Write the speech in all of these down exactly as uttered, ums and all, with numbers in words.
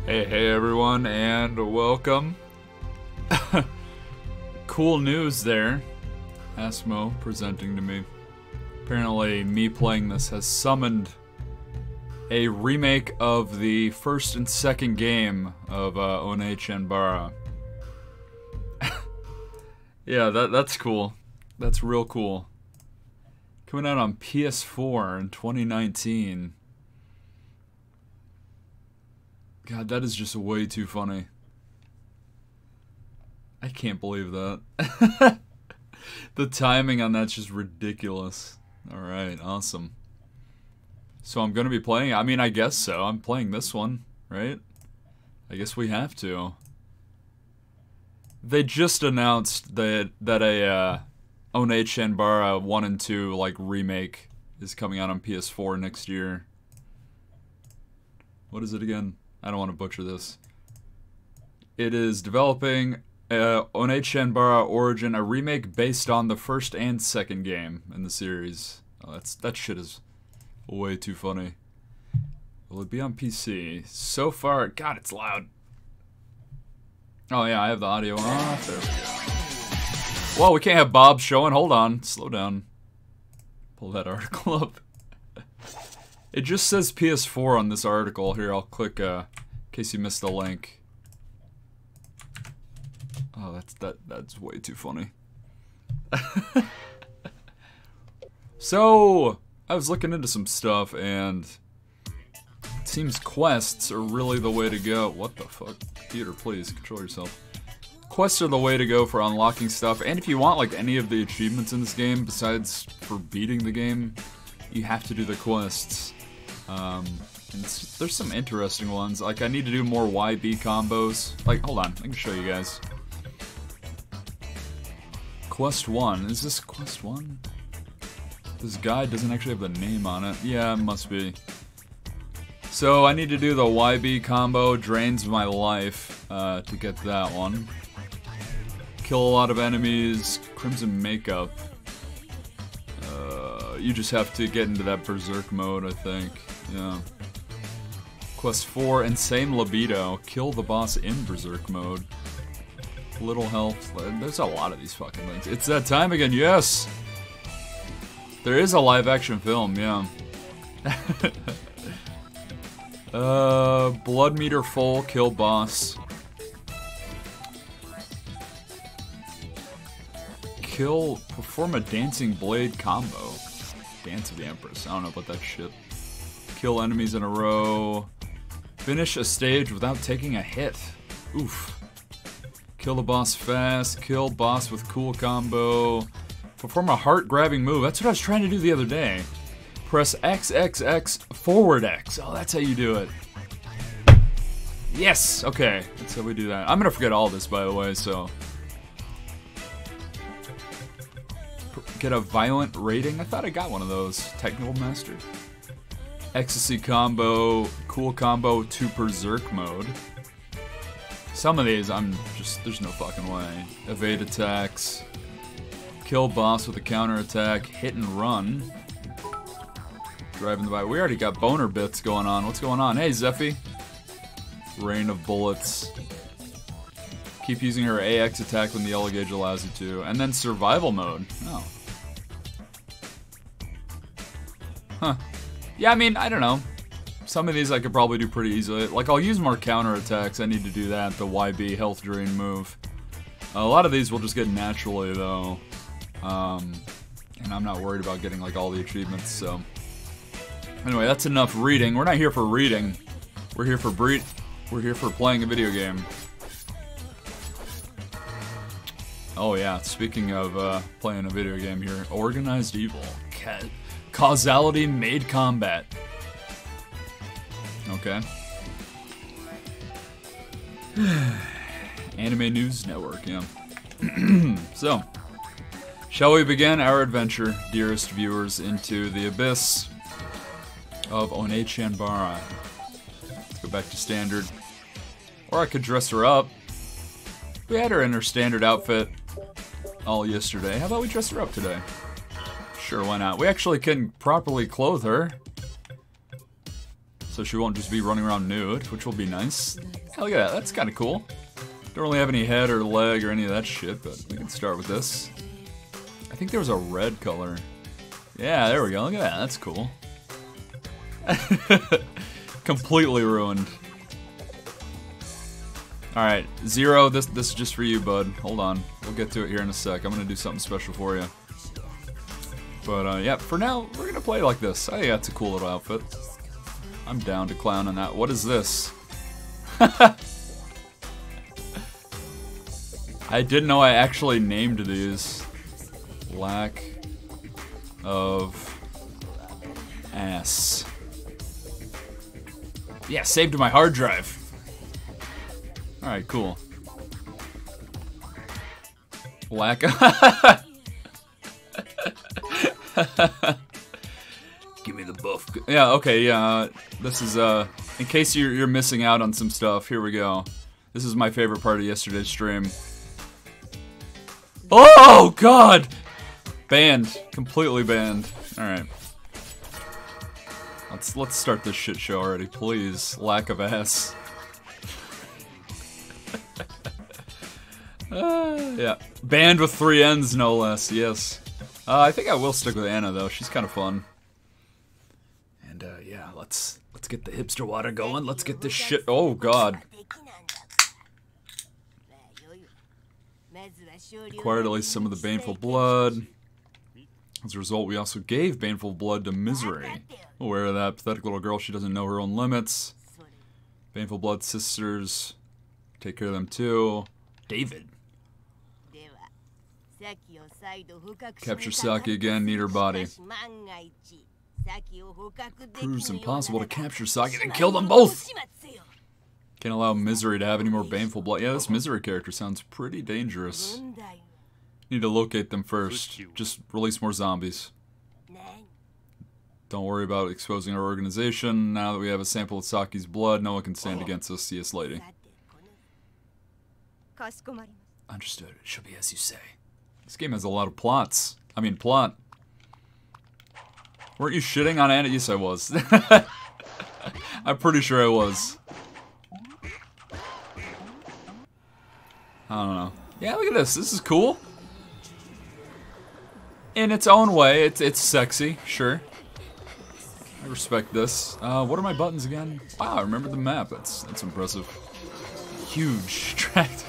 Hey, hey everyone, and welcome. Cool news there. Asmo presenting to me. Apparently, me playing this has summoned a remake of the first and second game of uh, Onei-Chanbara. Yeah, that that's cool. That's real cool. Coming out on P S four in twenty nineteen. God, that is just way too funny. I can't believe that. The timing on that's just ridiculous. Alright, awesome. So I'm gonna be playing, I mean, I guess so. I'm playing this one, right? I guess we have to. They just announced that that a uh, Onei-Chanbara one and two like remake is coming out on P S four next year. What is it again? I don't want to butcher this. It is developing uh, Onei-Chanbara Origin, a remake based on the first and second game in the series. Oh, that's that shit is way too funny. Will it be on P C? So far, God, it's loud. Oh yeah, I have the audio off. There we go. Whoa, we can't have Bob showing. Hold on, slow down. Pull that article up. It just says P S four on this article. Here, I'll click, uh, in case you missed the link. Oh, that's, that, that's way too funny. So, I was looking into some stuff, and it seems quests are really the way to go. What the fuck? Computer, please, control yourself. Quests are the way to go for unlocking stuff, and if you want, like, any of the achievements in this game, besides for beating the game, you have to do the quests. Um, and there's some interesting ones. Like, I need to do more Y B combos. Like, hold on, I can show you guys. Quest one. Is this Quest one? This guide doesn't actually have the name on it. Yeah, it must be. So, I need to do the Y B combo, Drains My Life, uh, to get that one. Kill a lot of enemies, Crimson Makeup. Uh, you just have to get into that Berserk mode, I think. Yeah. Quest four, Insane Libido. Kill the boss in Berserk mode. Little health. There's a lot of these fucking things. It's that time again, yes! There is a live action film, yeah. uh, Blood Meter full, kill boss. Kill, perform a Dancing Blade combo. Dance of the Empress, I don't know about that shit. Kill enemies in a row. Finish a stage without taking a hit. Oof. Kill the boss fast. Kill boss with cool combo. Perform a heart-grabbing move. That's what I was trying to do the other day. Press X X X forward X. Oh, that's how you do it. Yes! Okay, that's how we do that. I'm gonna forget all this, by the way, so... Get a violent rating? I thought I got one of those. Technical Master. Ecstasy combo, cool combo to Berserk mode. Some of these, I'm just, there's no fucking way. Evade attacks. Kill boss with a counter attack. Hit and run. Driving the by. We already got boner bits going on. What's going on? Hey, Zeffy. Rain of bullets. Keep using her A X attack when the yellow gauge allows you to. And then survival mode. Oh. Huh. Yeah, I mean, I don't know. Some of these I could probably do pretty easily. Like, I'll use more counter attacks. I need to do that. The Y B health drain move. A lot of these will just get naturally, though. Um, and I'm not worried about getting, like, all the achievements, so. Anyway, that's enough reading. We're not here for reading. We're here for breed. We're here for playing a video game. Oh yeah, speaking of uh, playing a video game here, Organized Evil. Ca Causality Made Combat. Okay. Anime News Network, yeah. So, shall we begin our adventure, dearest viewers, into the abyss of Onei-Chanbara. Let's go back to standard. Or I could dress her up. We had her in her standard outfit all yesterday. How about we dress her up today? Sure, why not? We actually can properly clothe her. so she won't just be running around nude, which will be nice. Hell yeah, that's kind of cool. Don't really have any head or leg or any of that shit, but we can start with this. I think there was a red color. Yeah, there we go. Look at that. That's cool. Completely ruined. Alright, Zero, this this is just for you, bud. Hold on. We'll get to it here in a sec. I'm gonna do something special for you. But, uh, yeah, for now, we're gonna play like this. I think that's a cool little outfit. I'm down to clown on that. What is this? I didn't know I actually named these. Lack of ass. Yeah, saved to my hard drive. Alright, cool. Lack of... Give me the buff. Yeah, okay, yeah. This is, uh... in case you're, you're missing out on some stuff, here we go. This is my favorite part of yesterday's stream. Oh, God! Banned. Completely banned. Alright. Let's, let's start this shit show already, please. Lack of ass. uh, yeah. Banned with three N's, no less, yes. Uh, I think I will stick with Anna, though. She's kind of fun. And, uh, yeah, let's, let's get the hipster water going. Let's get this shit... Oh, God. Acquired at least some of the baneful blood. As a result, we also gave baneful blood to Misery. Aware of that pathetic little girl, she doesn't know her own limits. Baneful blood sisters. Take care of them too. David. Capture Saki again, need her body. Proves impossible to capture Saki and kill them both! Can't allow Misery to have any more baneful blood. Yeah, this Misery character sounds pretty dangerous. Need to locate them first. Just release more zombies. Don't worry about exposing our organization. Now that we have a sample of Saki's blood, no one can stand against us. C S lady. Understood. It should be as you say. This game has a lot of plots. I mean, plot. Weren't you shitting on Anna? Yes, I was. I'm pretty sure I was. I don't know. Yeah, look at this. This is cool. In its own way, it's it's sexy, sure. I respect this. Uh, what are my buttons again? Wow, I remember the map. That's that's impressive. Huge tract.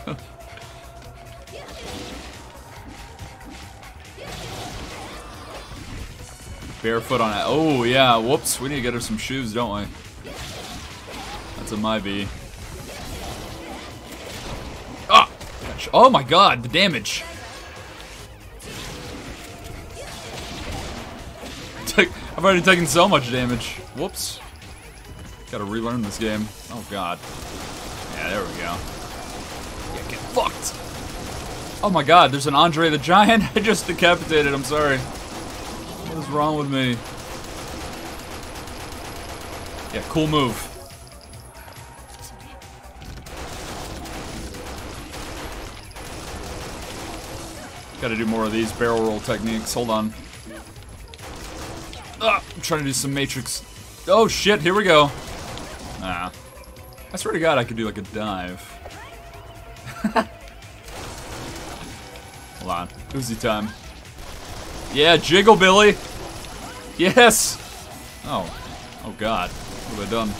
Barefoot on it. Oh yeah. Whoops. We need to get her some shoes, don't we? That's a my V. Ah! Oh my God! The damage. I've already taken so much damage. Whoops. Gotta relearn this game. Oh, God. Yeah, there we go. Yeah, get fucked. Oh, my God. There's an Andre the Giant. I just decapitated. I'm sorry. What is wrong with me? Yeah, cool move. Gotta do more of these barrel roll techniques. Hold on. Ah, I'm trying to do some Matrix. Oh shit, here we go. Nah. I swear to God I could do like a dive. Hold on. Uzi time. Yeah, jiggle, Billy. Yes. Oh. Oh God. What have I done?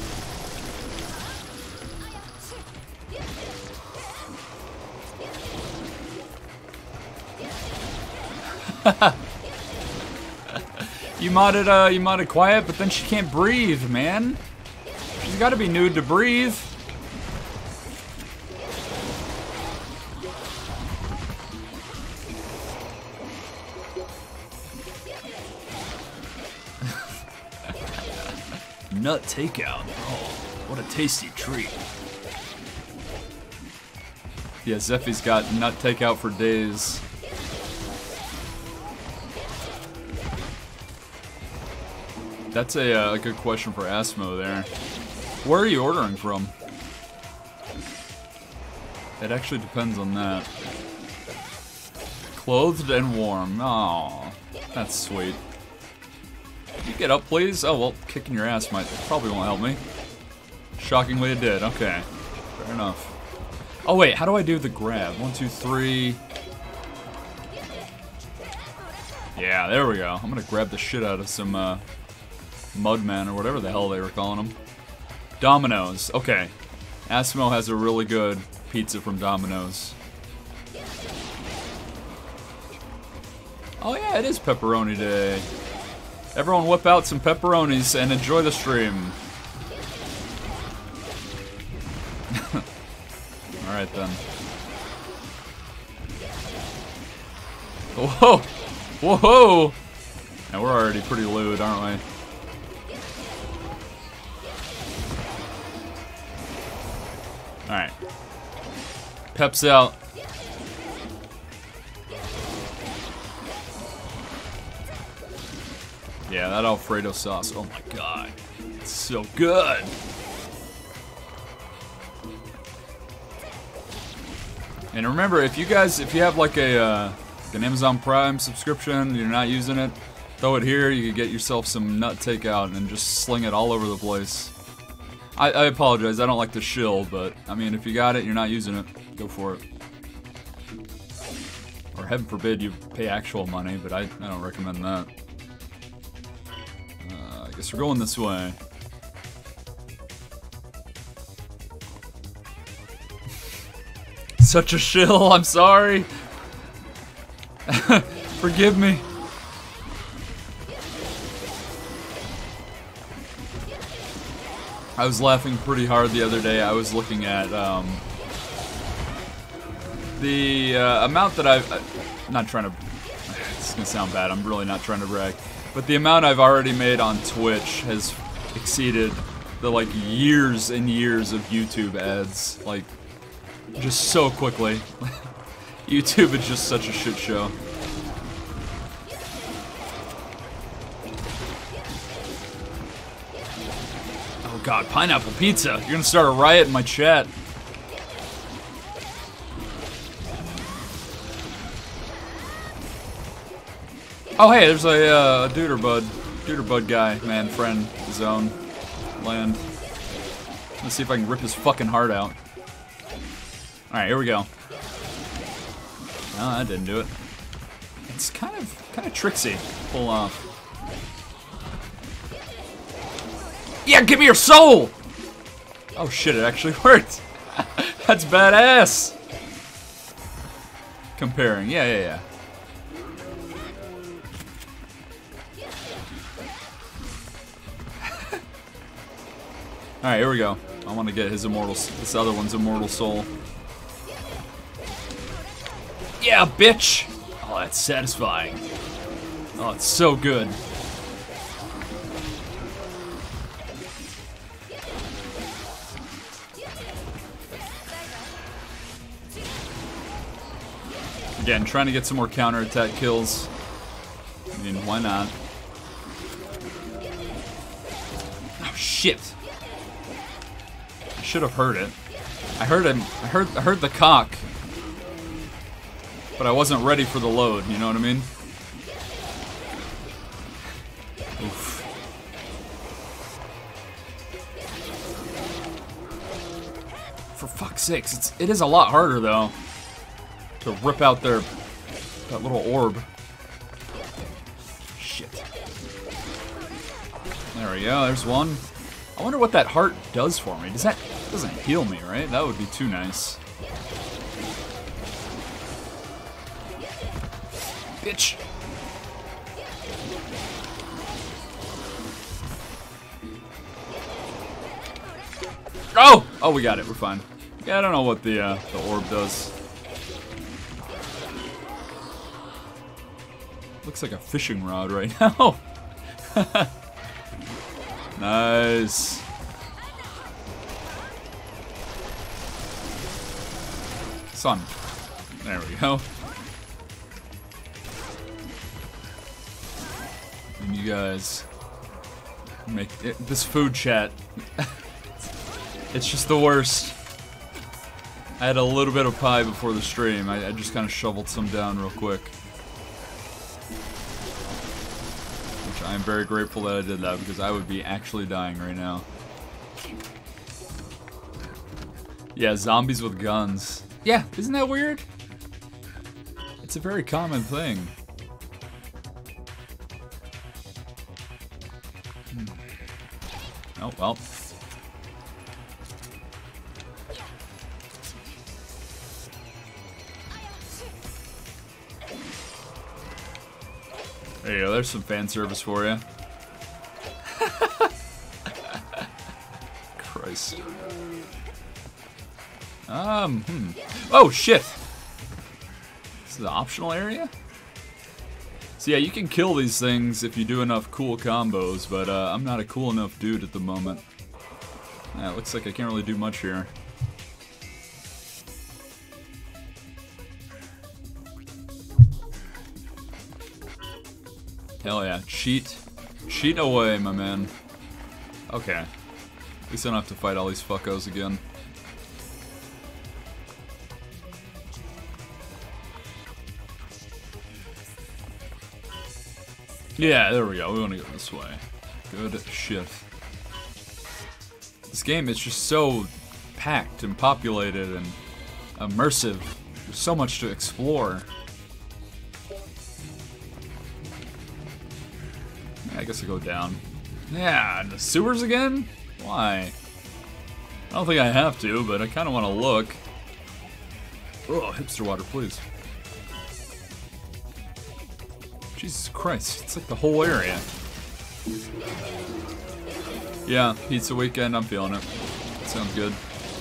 You modded, uh, you modded Quiet, but then she can't breathe, man. She's gotta be nude to breathe. Nut takeout. Oh, what a tasty treat. Yeah, Zeffy's got nut takeout for days. That's a, uh, a good question for Asmo there. Where are you ordering from? It actually depends on that. Clothed and warm. Oh, that's sweet. You get up, please? Oh, well, kicking your ass might probably won't help me. Shockingly, it did. Okay. Fair enough. Oh, wait, how do I do the grab? One, two, three. Yeah, there we go. I'm gonna grab the shit out of some, uh, Mudman or whatever the hell they were calling them. Domino's. Okay. Asimo has a really good pizza from Domino's. Oh yeah, it is pepperoni day. Everyone whip out some pepperonis and enjoy the stream. Alright then. Whoa! Whoa! Now we're already pretty lewd, aren't we? Alright. Peps out. Yeah, that Alfredo sauce. Oh my god. It's so good. And remember, if you guys, if you have like a, uh, like an Amazon Prime subscription, and you're not using it, throw it here, you can get yourself some nut takeout and just sling it all over the place. I, I apologize, I don't like to shill, but, I mean, if you got it, you're not using it, go for it. Or heaven forbid you pay actual money, but I, I don't recommend that. Uh, I guess we're going this way. Such a shill, I'm sorry. Forgive me. I was laughing pretty hard the other day. I was looking at um, the uh, amount that I've... Uh, not trying to... It's gonna sound bad, I'm really not trying to brag. But the amount I've already made on Twitch has exceeded the, like, years and years of YouTube ads. Like, just so quickly. YouTube is just such a shit show. Oh god, pineapple pizza! You're gonna start a riot in my chat. Oh hey, there's a, uh, a Duderbud. Duderbud guy, man, friend, zone, land. Let's see if I can rip his fucking heart out. Alright, here we go. No, that didn't do it. It's kind of, kind of tricksy. Pull off. Yeah, give me your soul! Oh shit, it actually worked. That's badass. Comparing, yeah, yeah, yeah. Alright, here we go. I want to get his immortal, this other one's immortal soul. Yeah, bitch! Oh, that's satisfying. Oh, it's so good. Again, trying to get some more counterattack kills. I mean, why not? Oh, shit. I should have heard it. I heard him. I heard, I heard the cock. But I wasn't ready for the load, you know what I mean? Oof. For fuck's sakes, it's, it is a lot harder, though, to rip out their, that little orb. Shit. There we go, there's one. I wonder what that heart does for me. Does that, doesn't heal me, right? That would be too nice. Bitch. Oh! Oh, we got it. We're fine. Yeah, I don't know what the, uh, the orb does. Looks like a fishing rod right now. Nice. Son. There we go. And you guys make it, this food chat. It's just the worst. I had a little bit of pie before the stream. I, I just kind of shoveled some down real quick. Which I'm very grateful that I did that because I would be actually dying right now. Yeah, zombies with guns. Yeah, isn't that weird? It's a very common thing. Hmm. Oh, well. There you go, there's some fan service for you. Christ. Um, hmm. Oh, shit! This is the optional area? So yeah, you can kill these things if you do enough cool combos, but uh, I'm not a cool enough dude at the moment. Yeah, it looks like I can't really do much here. Hell yeah, cheat. Cheat away, my man. Okay. At least I don't have to fight all these fuckos again. Yeah, there we go. We want to go this way. Good shit. This game is just so packed and populated and immersive. There's so much to explore. I guess I go down. Yeah, the sewers again? Why? I don't think I have to, but I kind of want to look. Oh, hipster water, please. Jesus Christ, it's like the whole area. Yeah, pizza weekend, I'm feeling it. Sounds good.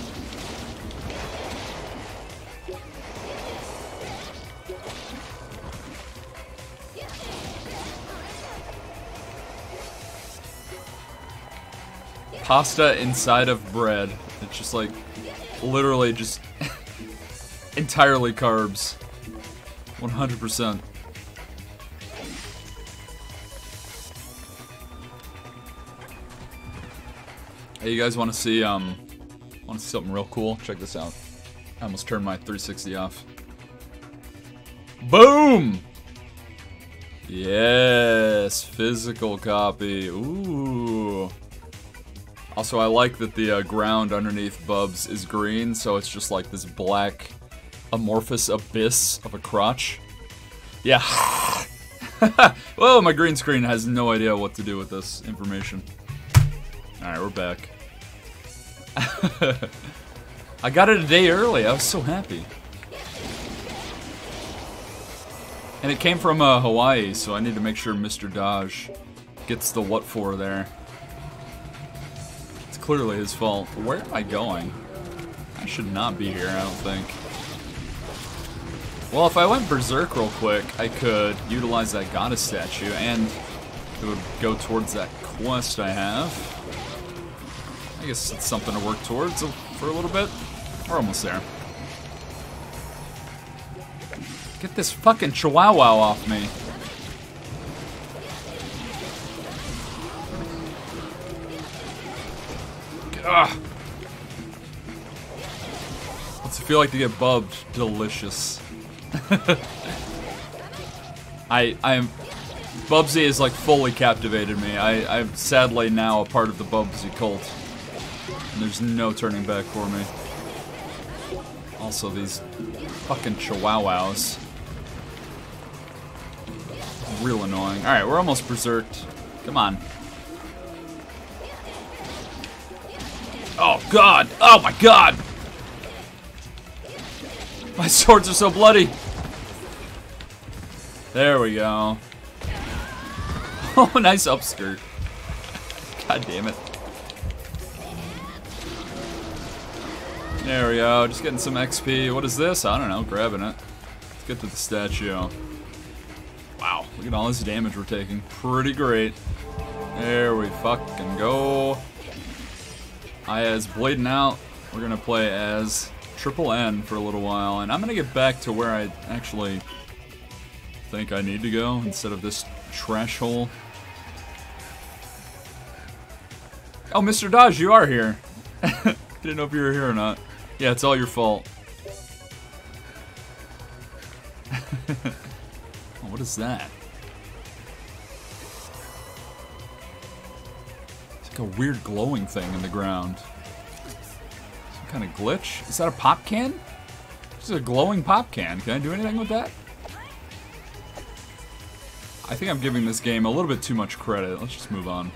Pasta inside of bread. It's just like, literally just entirely carbs. one hundred percent. Hey, you guys want to see, um, want to see something real cool? Check this out. I almost turned my three sixty off. Boom! Yes, physical copy. Ooh. Also, I like that the uh, ground underneath Bubs is green, so it's just like this black amorphous abyss of a crotch. Yeah. Whoa, my green screen has no idea what to do with this information. Alright, we're back. I got it a day early. I was so happy. And it came from uh, Hawaii, so I need to make sure Mister Dodge gets the what for there. It's clearly his fault. Where am I going? I should not be here, I don't think. Well, if I went berserk real quick, I could utilize that goddess statue, and it would go towards that quest I have. I guess it's something to work towards for a little bit. We're almost there. Get this fucking chihuahua off me. Ugh. What's it feel like to get bubbed? Delicious. I I am Bubsy has like fully captivated me. I, I'm sadly now a part of the Bubsy cult. And there's no turning back for me. Also these fucking chihuahuas. Real annoying. Alright, we're almost berserked. Come on. Oh god! Oh my god! My swords are so bloody! There we go. Oh, nice upskirt. God damn it. There we go, just getting some X P. What is this? I don't know, grabbing it. Let's get to the statue. Wow, look at all this damage we're taking. Pretty great. There we fucking go. Aya's bleeding out. We're gonna play as Triple N for a little while, and I'm gonna get back to where I actually think I need to go instead of this trash hole. Oh, Mister Dodge, you are here. Didn't know if you were here or not. Yeah, it's all your fault. Oh, what is that? like a weird glowing thing in the ground. Some kind of glitch? Is that a pop can? This is a glowing pop can. Can I do anything with that? I think I'm giving this game a little bit too much credit. Let's just move on.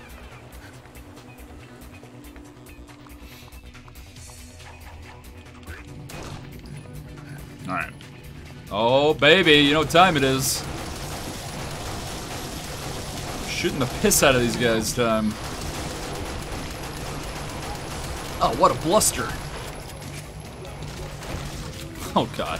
Alright. Oh, baby, you know what time it is. Shooting the piss out of these guys time. Oh, what a bluster. Oh, God.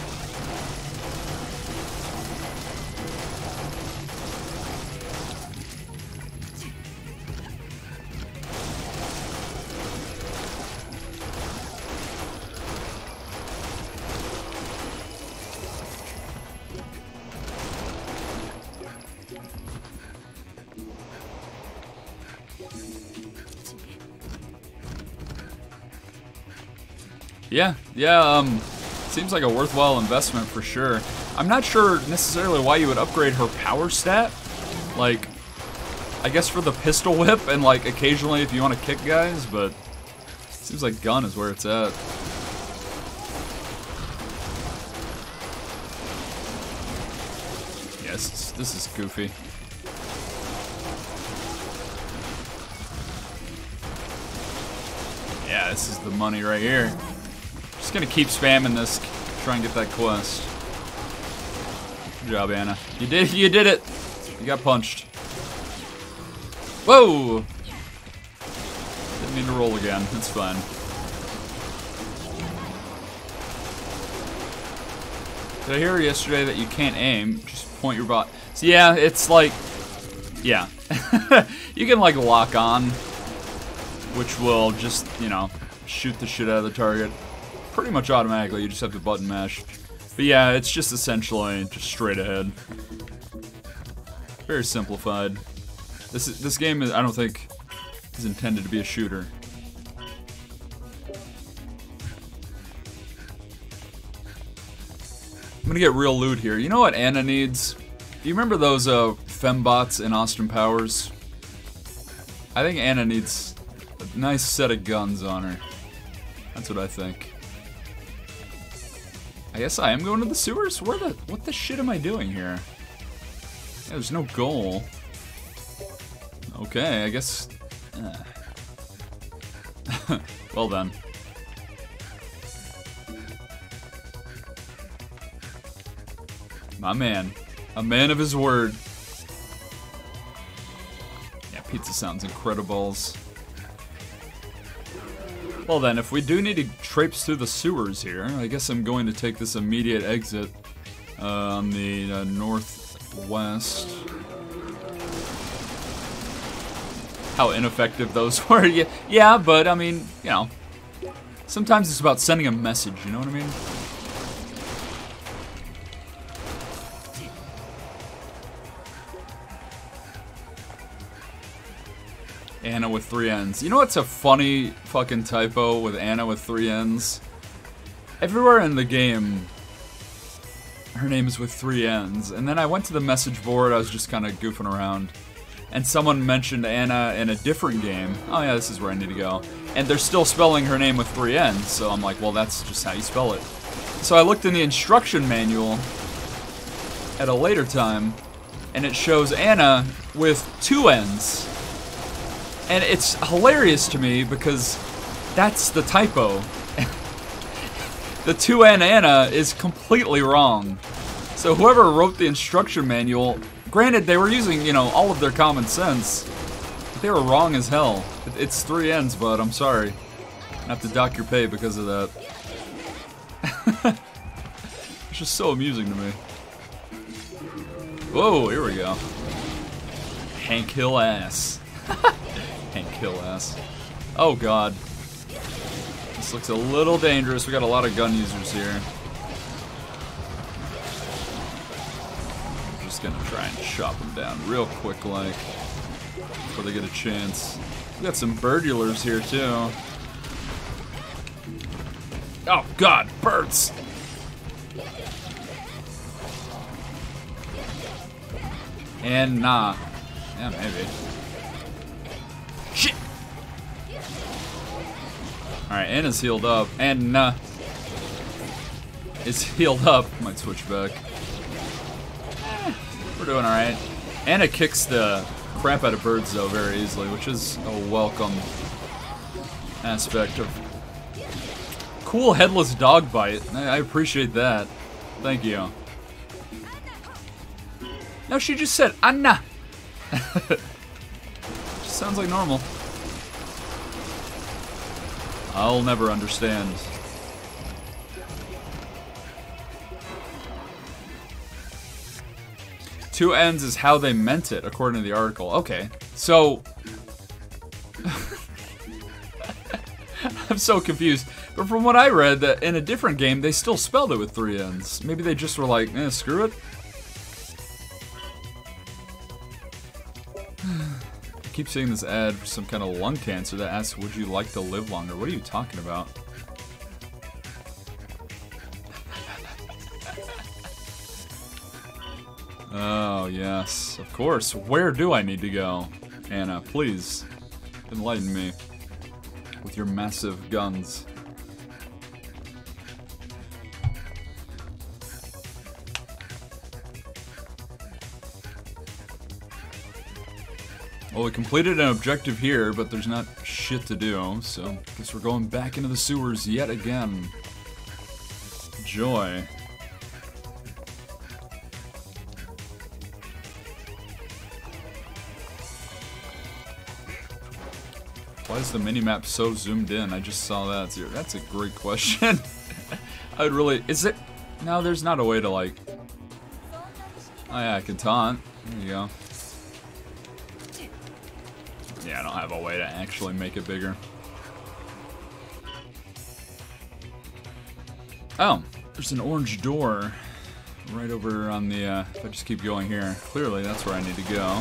Yeah, yeah, um, seems like a worthwhile investment for sure. I'm not sure necessarily why you would upgrade her power stat. Like, I guess for the pistol whip and like occasionally if you want to kick guys, but seems like gun is where it's at. Yes, this is goofy. Yeah, this is the money right here. Just gonna keep spamming this, try and get that quest. Good job, Anna. You did, you did it. You got punched. Whoa! Didn't mean to roll again. It's fine. Did I hear yesterday that you can't aim? Just point your bot. So yeah, it's like, yeah, you can like lock on, which will just, you know, shoot the shit out of the target. Pretty much automatically, you just have to button mash. But yeah, it's just essentially just straight ahead. Very simplified. This is, this game is, I don't think, is intended to be a shooter. I'm gonna get real loot here. You know what Anna needs? Do you remember those uh, fembots in Austin Powers? I think Anna needs a nice set of guns on her. That's what I think. I guess I am going to the sewers? Where the... What the shit am I doing here? Yeah, there's no goal. Okay, I guess... Uh. Well then. My man. A man of his word. Yeah, pizza sounds incredibles. Well then, if we do need to traipse through the sewers here, I guess I'm going to take this immediate exit uh, on the uh, northwest. How ineffective those were. Yeah, yeah, but I mean, you know, sometimes it's about sending a message, you know what I mean? Anna with three N's. You know what's a funny fucking typo with Anna with three N's? Everywhere in the game, her name is with three N's. And then I went to the message board, I was just kind of goofing around. And someone mentioned Anna in a different game. Oh yeah, this is where I need to go. And they're still spelling her name with three N's. So I'm like, well, that's just how you spell it. So I looked in the instruction manual at a later time, and it shows Anna with two N's. And it's hilarious to me because that's the typo. The two N Anna is completely wrong. So whoever wrote the instruction manual, granted they were using, you know, all of their common sense, but they were wrong as hell. It's three N's, bud, I'm sorry. I have to dock your pay because of that. It's just so amusing to me. Whoa, here we go. Hank Hill ass. Hank Hill ass. Oh god. This looks a little dangerous. We got a lot of gun users here. I'm just gonna try and chop them down real quick like before they get a chance. We got some birdulars here too. Oh god, birds! And nah. Yeah, maybe. Shit! Alright, Anna's healed up. Anna is healed up. Might switch back. Eh, we're doing alright. Anna kicks the crap out of birds, though, very easily, which is a welcome aspect of... Cool headless dog bite. I, I appreciate that. Thank you. No, she just said, Anna. Just sounds like normal. I'll never understand. Two ends is how they meant it, according to the article. Okay, so... I'm so confused. But from what I read, that in a different game, they still spelled it with three ends. Maybe they just were like, eh, screw it. I keep seeing this ad for some kind of lung cancer that asks, would you like to live longer? What are you talking about? Oh, yes. Of course. Where do I need to go? Anna, please. Enlighten me. With your massive guns. Well, we completed an objective here, but there's not shit to do, so I guess we're going back into the sewers yet again. Joy. Why is the minimap so zoomed in? I just saw that. That's a great question. I would really... Is it... No, there's not a way to, like... Oh yeah, I can taunt. There you go. Yeah, I don't have a way to actually make it bigger. Oh, there's an orange door right over on the, uh, if I just keep going here, clearly that's where I need to go.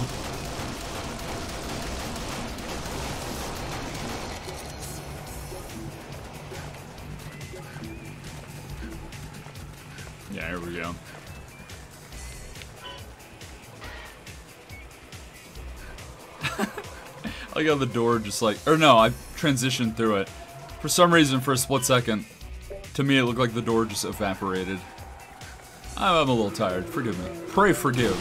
Yeah, here we go. I got the door just like, or no, I transitioned through it. For some reason, for a split second, to me it looked like the door just evaporated. I'm a little tired, forgive me. Pray forgive.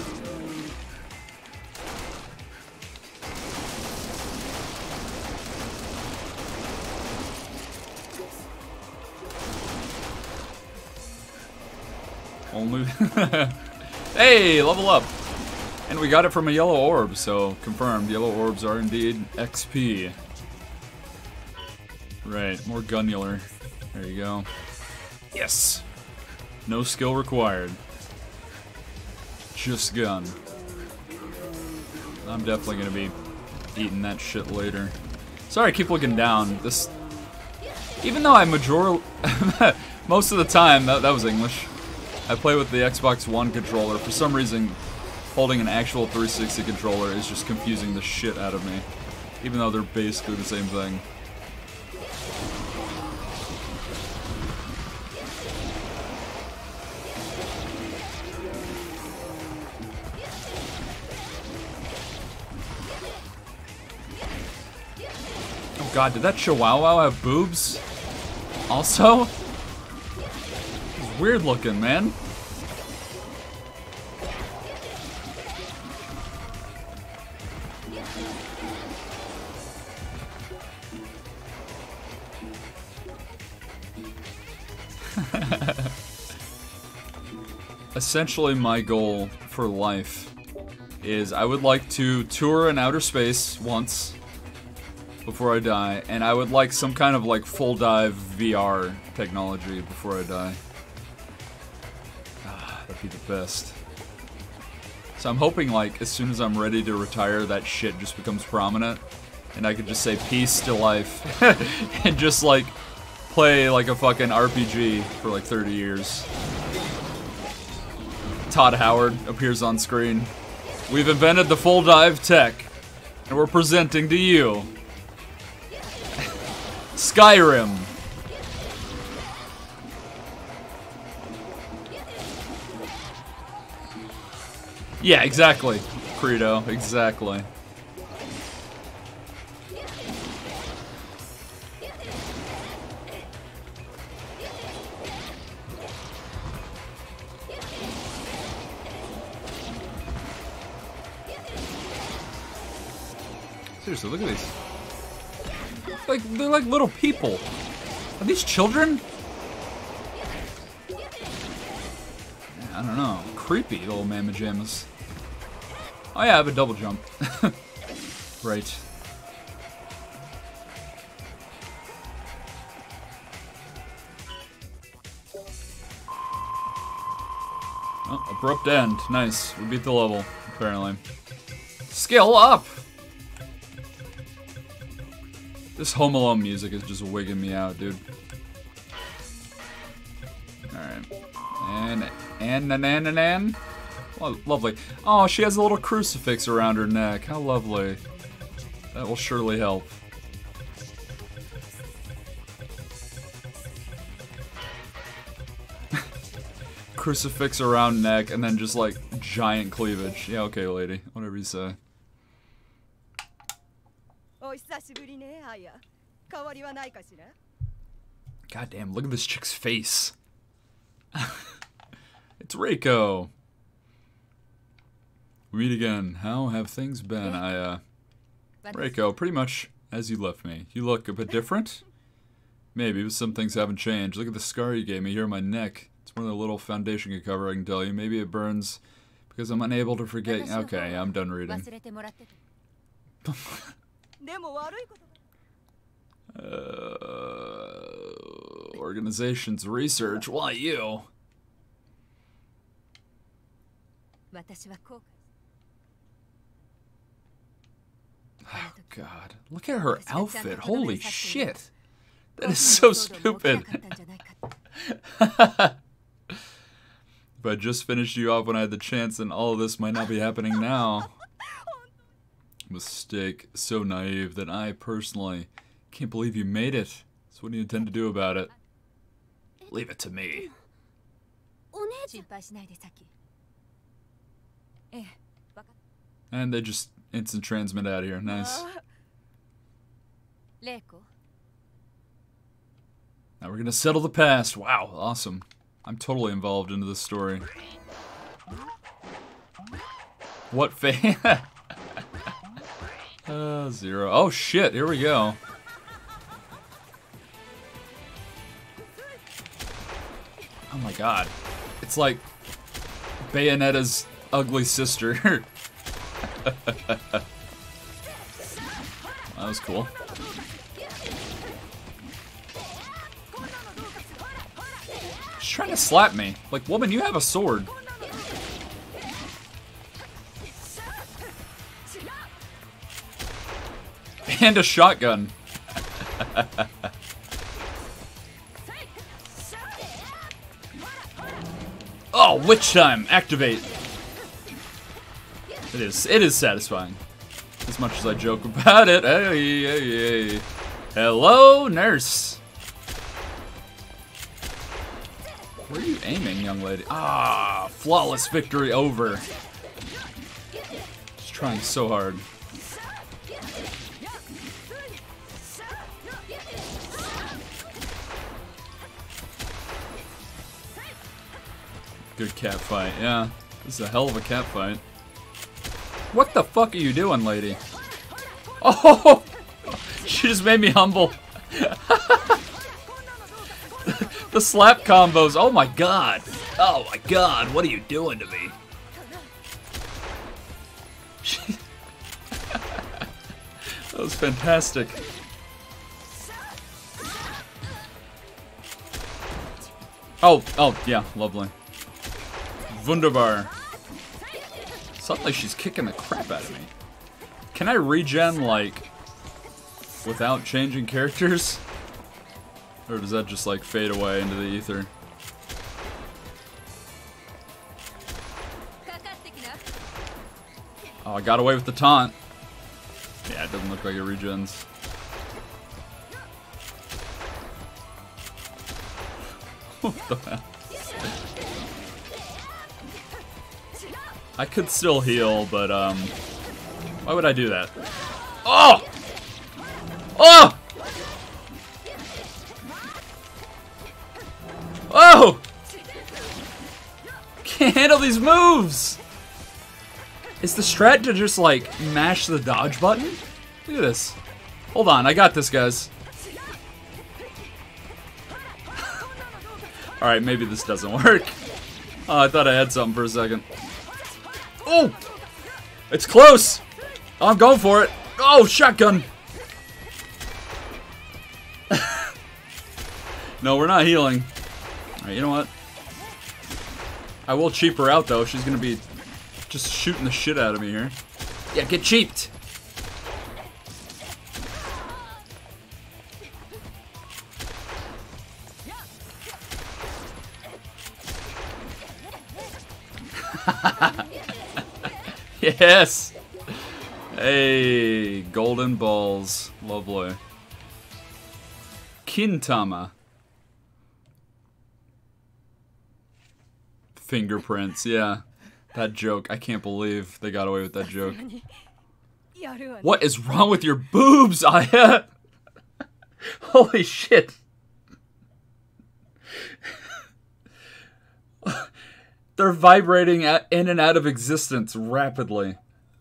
Only... Hey, level up! And we got it from a yellow orb, so confirmed. Yellow orbs are indeed X P. Right, more gunnular. There you go. Yes! No skill required. Just gun. I'm definitely gonna be eating that shit later. Sorry, I keep looking down. This... Even though I major... most of the time, that, that was English. I play with the Xbox One controller. For some reason, holding an actual three sixty controller is just confusing the shit out of me. Even though they're basically the same thing. Oh god, did that Chihuahua have boobs? Also? It's weird looking, man. Essentially, my goal for life is I would like to tour in outer space once before I die, and I would like some kind of like full dive V R technology before I die. Ah, that'd be the best. So I'm hoping like as soon as I'm ready to retire, that shit just becomes prominent, and I could just say peace to life, and just like play like a fucking R P G for like thirty years. Todd Howard appears on screen. We've invented the full dive tech, and we're presenting to you Skyrim. Yeah, exactly, Credo, exactly. seriously, look at these. Like, they're like little people. Are these children? I don't know. Creepy little mamma jammas. Oh yeah, I have a double jump. Right. Oh, abrupt end. Nice. We beat the level, apparently. Skill up! This Home Alone music is just wigging me out, dude. Alright. And, and, and, and, and, and. Oh, lovely. Oh, she has a little crucifix around her neck. How lovely. That will surely help. Crucifix around neck, and then just like giant cleavage. Yeah, okay, lady. Whatever you say. God damn, look at this chick's face. It's Reiko. We meet again. How have things been? I, uh... Reiko, pretty much as you left me. You look a bit different? Maybe, but some things haven't changed. Look at the scar you gave me here on my neck. It's more than a little foundation can cover, I can tell you. Maybe it burns because I'm unable to forget. Okay, I'm done reading. uh, organization's research. Why you? Oh, God. Look at her outfit. Holy shit. That is so stupid. If I just finished you off when I had the chance, then all of this might not be happening now. Mistake. So naive that I personally can't believe you made it. So what do you intend to do about it? Leave it to me. And they just instant transmit out of here. Nice. Now we're gonna settle the past. Wow, awesome. I'm totally involved into this story. What fa- uh, zero. Oh shit, here we go. Oh my god. It's like Bayonetta's ugly sister. That was cool. She's trying to slap me. Like, woman, you have a sword. And a shotgun. Oh, witch time! Activate! It is. It is satisfying. As much as I joke about it. Hey, hey, hey. Hello, nurse. Where are you aiming, young lady? Ah, flawless victory over. Just trying so hard. Good cat fight, yeah. This is a hell of a cat fight. What the fuck are you doing, lady? Oh! She just made me humble. The slap combos, oh my god. Oh my god, what are you doing to me? That was fantastic. Oh, oh, yeah, lovely. Wunderbar. Suddenly she's kicking the crap out of me. Can I regen, like, without changing characters? Or does that just, like, fade away into the ether? Oh, I got away with the taunt. Yeah, it doesn't look like it regens. What the hell? I could still heal, but, um... why would I do that? Oh! Oh! Oh! Can't handle these moves! Is the strat to just, like, mash the dodge button? Look at this. Hold on, I got this, guys. Alright, maybe this doesn't work. Oh, I thought I had something for a second. Oh! It's close! Oh, I'm going for it. Oh, shotgun! No, we're not healing. Alright, you know what? I will cheap her out, though. She's gonna be just shooting the shit out of me here. Yeah, get cheaped! Yes! Hey, golden balls. Lovely. Kintama. Fingerprints, yeah. That joke. I can't believe they got away with that joke. What is wrong with your boobs, Aya? Holy shit. They're vibrating at, in and out of existence rapidly.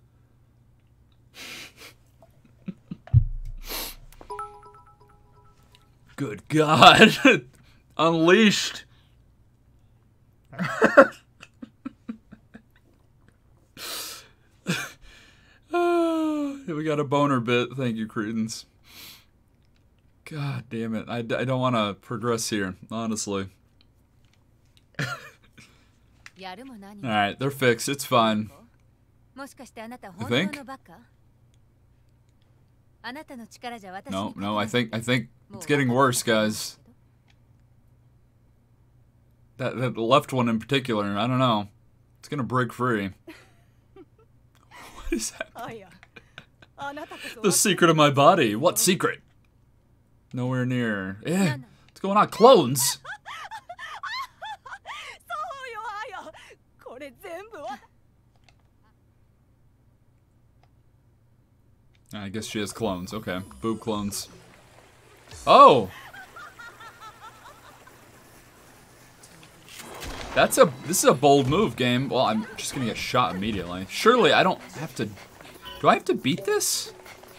Good God. Unleashed. We got a boner bit. Thank you, Credence. God damn it. I, I don't want to progress here, honestly. Alright, they're fixed. It's fine. I think. No, no, I think I think it's getting worse, guys. That that left one in particular, I don't know. It's gonna break free. What is that? The secret of my body. What secret? Nowhere near. Eh, what's going on? Clones? I guess she has clones. Okay. Boob clones. Oh! That's a... This is a bold move, game. Well, I'm just gonna get shot immediately. Surely I don't have to... Do I have to beat this?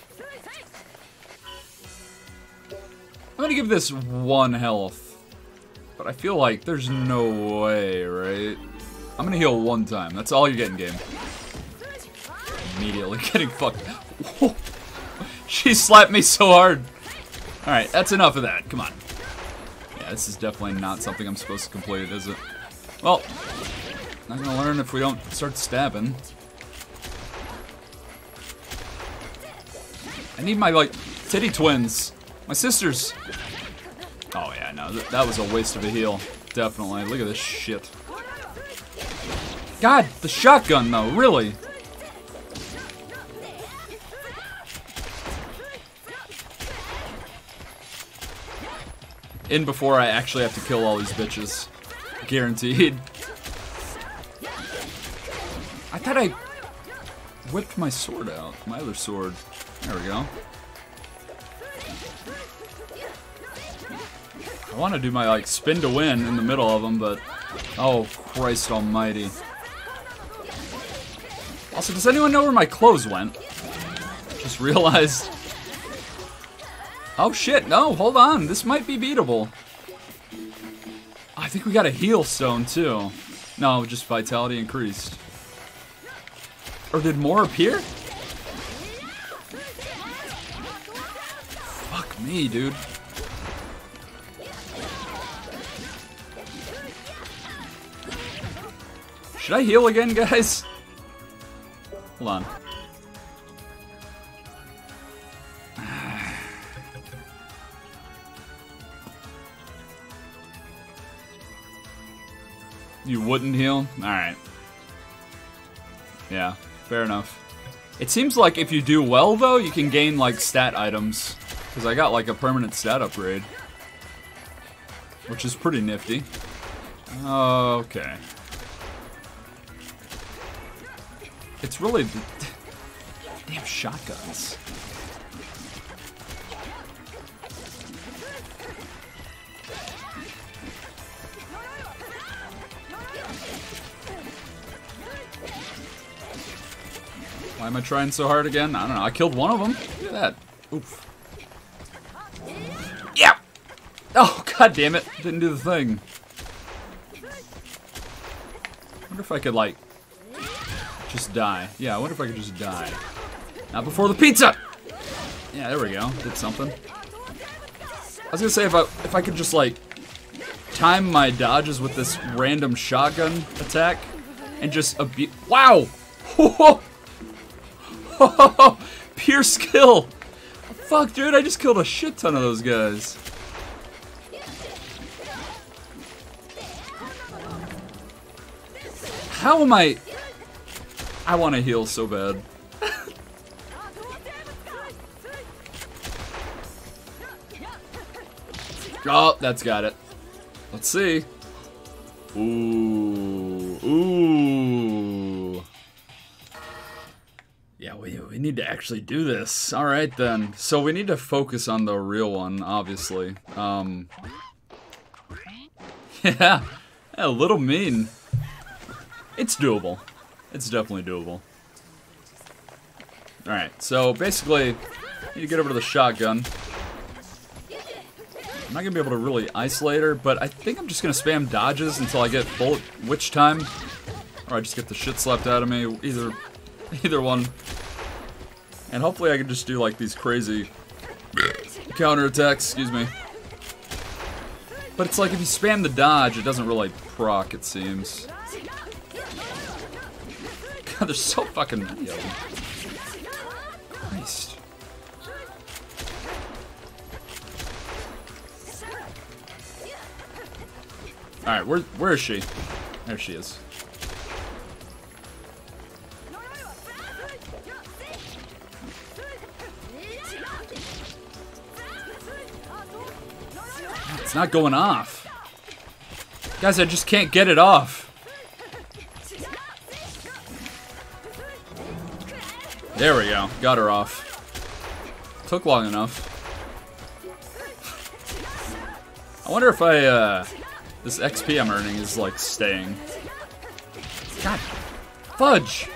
I'm gonna give this one health. But I feel like there's no way, right? I'm gonna heal one time. That's all you're getting, game. Immediately getting fucked. She slapped me so hard. Alright, that's enough of that. Come on. Yeah, this is definitely not something I'm supposed to complete, is it? Well, not gonna learn if we don't start stabbing. I need my, like, titty twins. My sisters. Oh, yeah, no. Th that was a waste of a heal. Definitely. Look at this shit. God, the shotgun, though. Really? In before I actually have to kill all these bitches. Guaranteed. I thought I whipped my sword out. My other sword. There we go. I want to do my, like, spin to win in the middle of them, but... Oh, Christ almighty. Also, does anyone know where my clothes went? Just realized... Oh shit, no, hold on. This might be beatable. Oh, I think we got a heal stone, too. No, just vitality increased. Or did more appear? Fuck me, dude. Should I heal again, guys? Hold on. You wouldn't heal? Alright. Yeah, fair enough. It seems like if you do well, though, you can gain, like, stat items. Because I got, like, a permanent stat upgrade. Which is pretty nifty. Okay. It's really the damn shotguns. Why am I trying so hard again? I don't know. I killed one of them. Yeah. that. Oof. Yeah! Oh, god damn it. Didn't do the thing. Wonder if I could, like, just die. Yeah, I wonder if I could just die. Not before the pizza! Yeah, there we go. Did something. I was gonna say, if I, if I could just, like, time my dodges with this random shotgun attack and just abuse. Wow! Pure skill! Fuck, dude, I just killed a shit ton of those guys. How am I... I want to heal so bad. Oh, that's got it. Let's see. Ooh. Ooh. Yeah, we, we need to actually do this. Alright then. So we need to focus on the real one, obviously. Um. Yeah. A little mean. It's doable. It's definitely doable. Alright, so basically, you need to get over to the shotgun. I'm not gonna be able to really isolate her, but I think I'm just gonna spam dodges until I get bullet witch time. Or I just get the shit slapped out of me. Either either one. And hopefully I can just do like these crazy counterattacks, excuse me. But it's like if you spam the dodge, it doesn't really proc, it seems. God, there's so fucking many of them. Christ. Alright, where, where is she? There she is. It's not going off. Guys, I just can't get it off. There we go. Got her off. Took long enough. I wonder if I, uh... this X P I'm earning is, like, staying. God. Fudge!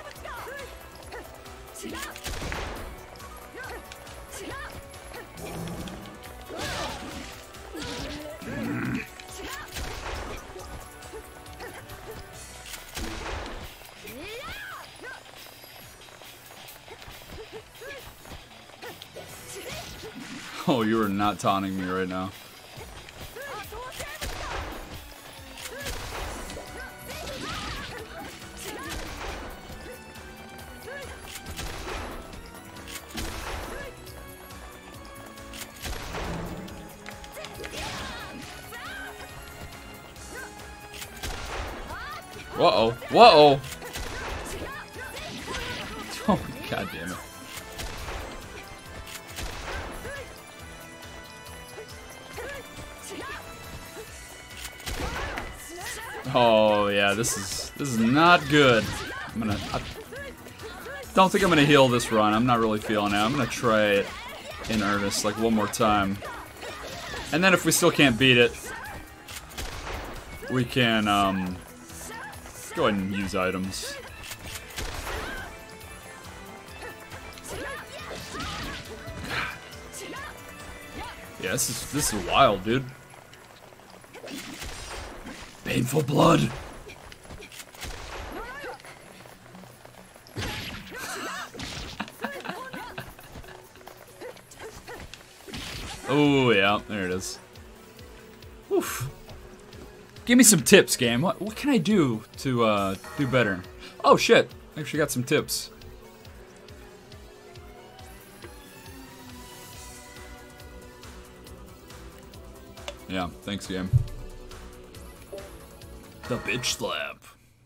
Oh, you are not taunting me right now. Whoa-oh. Whoa-oh. Oh, god damn it. Oh yeah, this is this is not good. I'm gonna. I don't think I'm gonna heal this run. I'm not really feeling it. I'm gonna try it in earnest, like one more time, and then if we still can't beat it, we can um go ahead and use items. Yeah, this is this is wild, dude. Painful blood. Oh yeah, there it is. Oof. Give me some tips, game. What what can I do to uh, do better? Oh shit! Actually got some tips. Yeah, thanks, game. The bitch slap.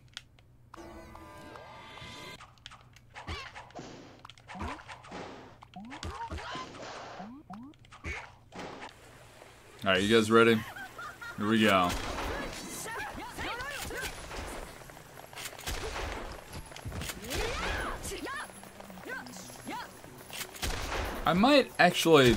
Alright, you guys ready? Here we go. I might actually...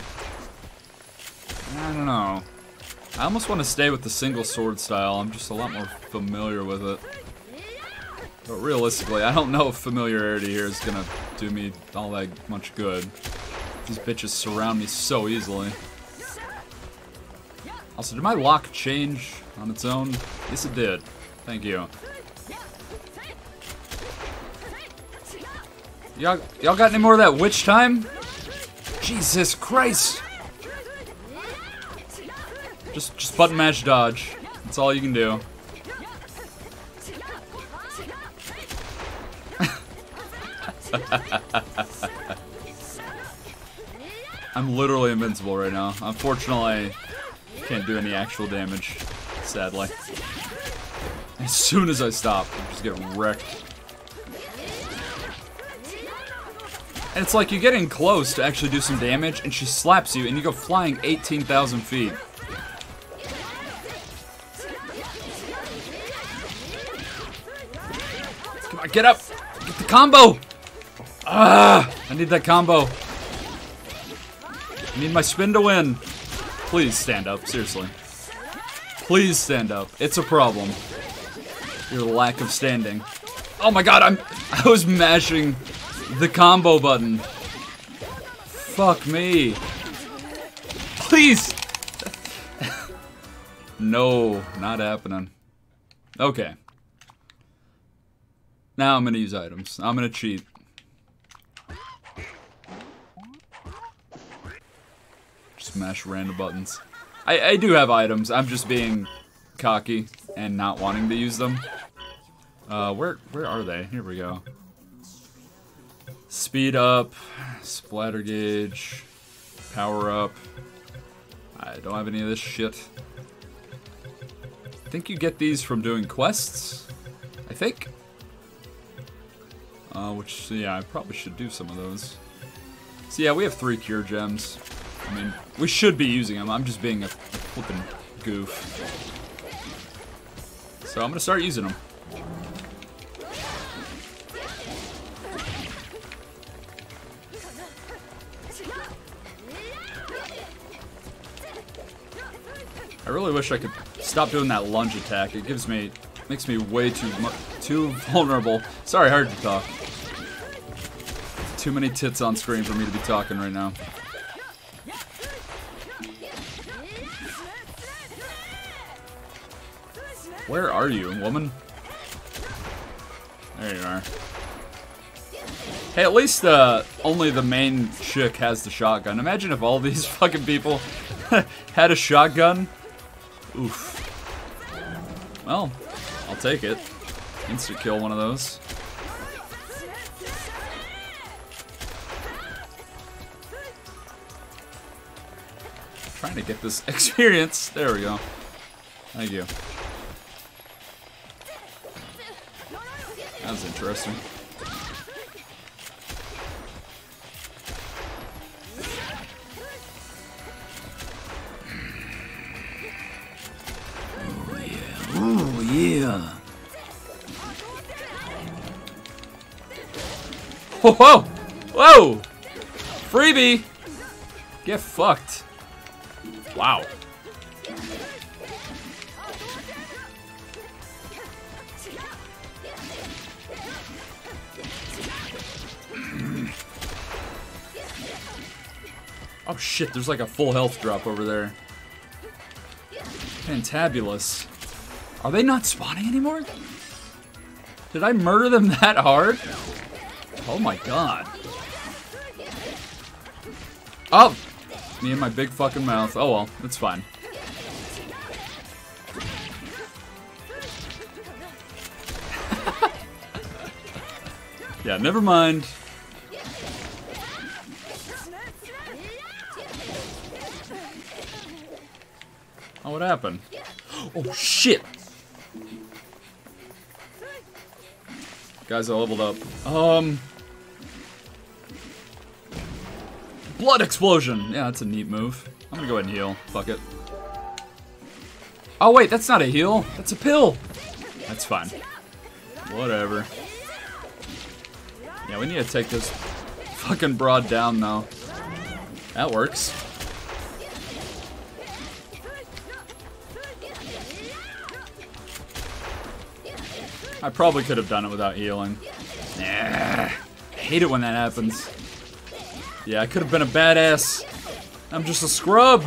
I don't know. I almost want to stay with the single sword style. I'm just a lot more familiar with it. But realistically, I don't know if familiarity here is gonna do me all that much good. These bitches surround me so easily. Also, did my lock change on its own? Yes, it did. Thank you. Y'all, y'all got any more of that witch time? Jesus Christ! Just, just button mash dodge. That's all you can do. I'm literally invincible right now. Unfortunately, I can't do any actual damage, sadly. As soon as I stop, I just get wrecked. And it's like you're getting close to actually do some damage, and she slaps you, and you go flying eighteen thousand feet. Come on, get up! Get the combo! Ah! I need that combo. I need my spin to win. Please stand up, seriously. Please stand up. It's a problem. Your lack of standing. Oh my god, I'm I was mashing the combo button. Fuck me. Please. No, not happening. Okay. Now I'm gonna use items. I'm gonna cheat. Smash random buttons. I, I do have items. I'm just being cocky and not wanting to use them. Uh, where where are they? Here we go. Speed up, splatter gauge, power up. I don't have any of this shit. I think you get these from doing quests. I think. Uh, which yeah, I probably should do some of those. So yeah, we have three cure gems. I mean, we should be using them. I'm just being a flippin' goof. So I'm gonna start using them. I really wish I could stop doing that lunge attack. It gives me, makes me way too mu too vulnerable. Sorry, hard to talk. Too many tits on screen for me to be talking right now. Where are you, woman? There you are. Hey, at least uh, only the main chick has the shotgun. Imagine if all these fucking people had a shotgun. Oof. Well, I'll take it. Instant kill one of those. Trying to get this experience. There we go. Thank you. That was interesting. Oh yeah. Oh yeah. Whoa! Whoa! Whoa! Freebie! Get fucked. Wow. Oh shit, there's like a full health drop over there. Fantabulous. Are they not spawning anymore? Did I murder them that hard? Oh my god. Oh! Me and my big fucking mouth. Oh well, it's fine. Yeah, never mind. Oh, what happened? Oh, shit! Guys, I leveled up. Um... Blood explosion! Yeah, that's a neat move. I'm gonna go ahead and heal. Fuck it. Oh, wait, that's not a heal. That's a pill! That's fine. Whatever. Yeah, we need to take this fucking broad down, though. That works. I probably could have done it without healing. Nah, I hate it when that happens. Yeah, I could have been a badass. I'm just a scrub.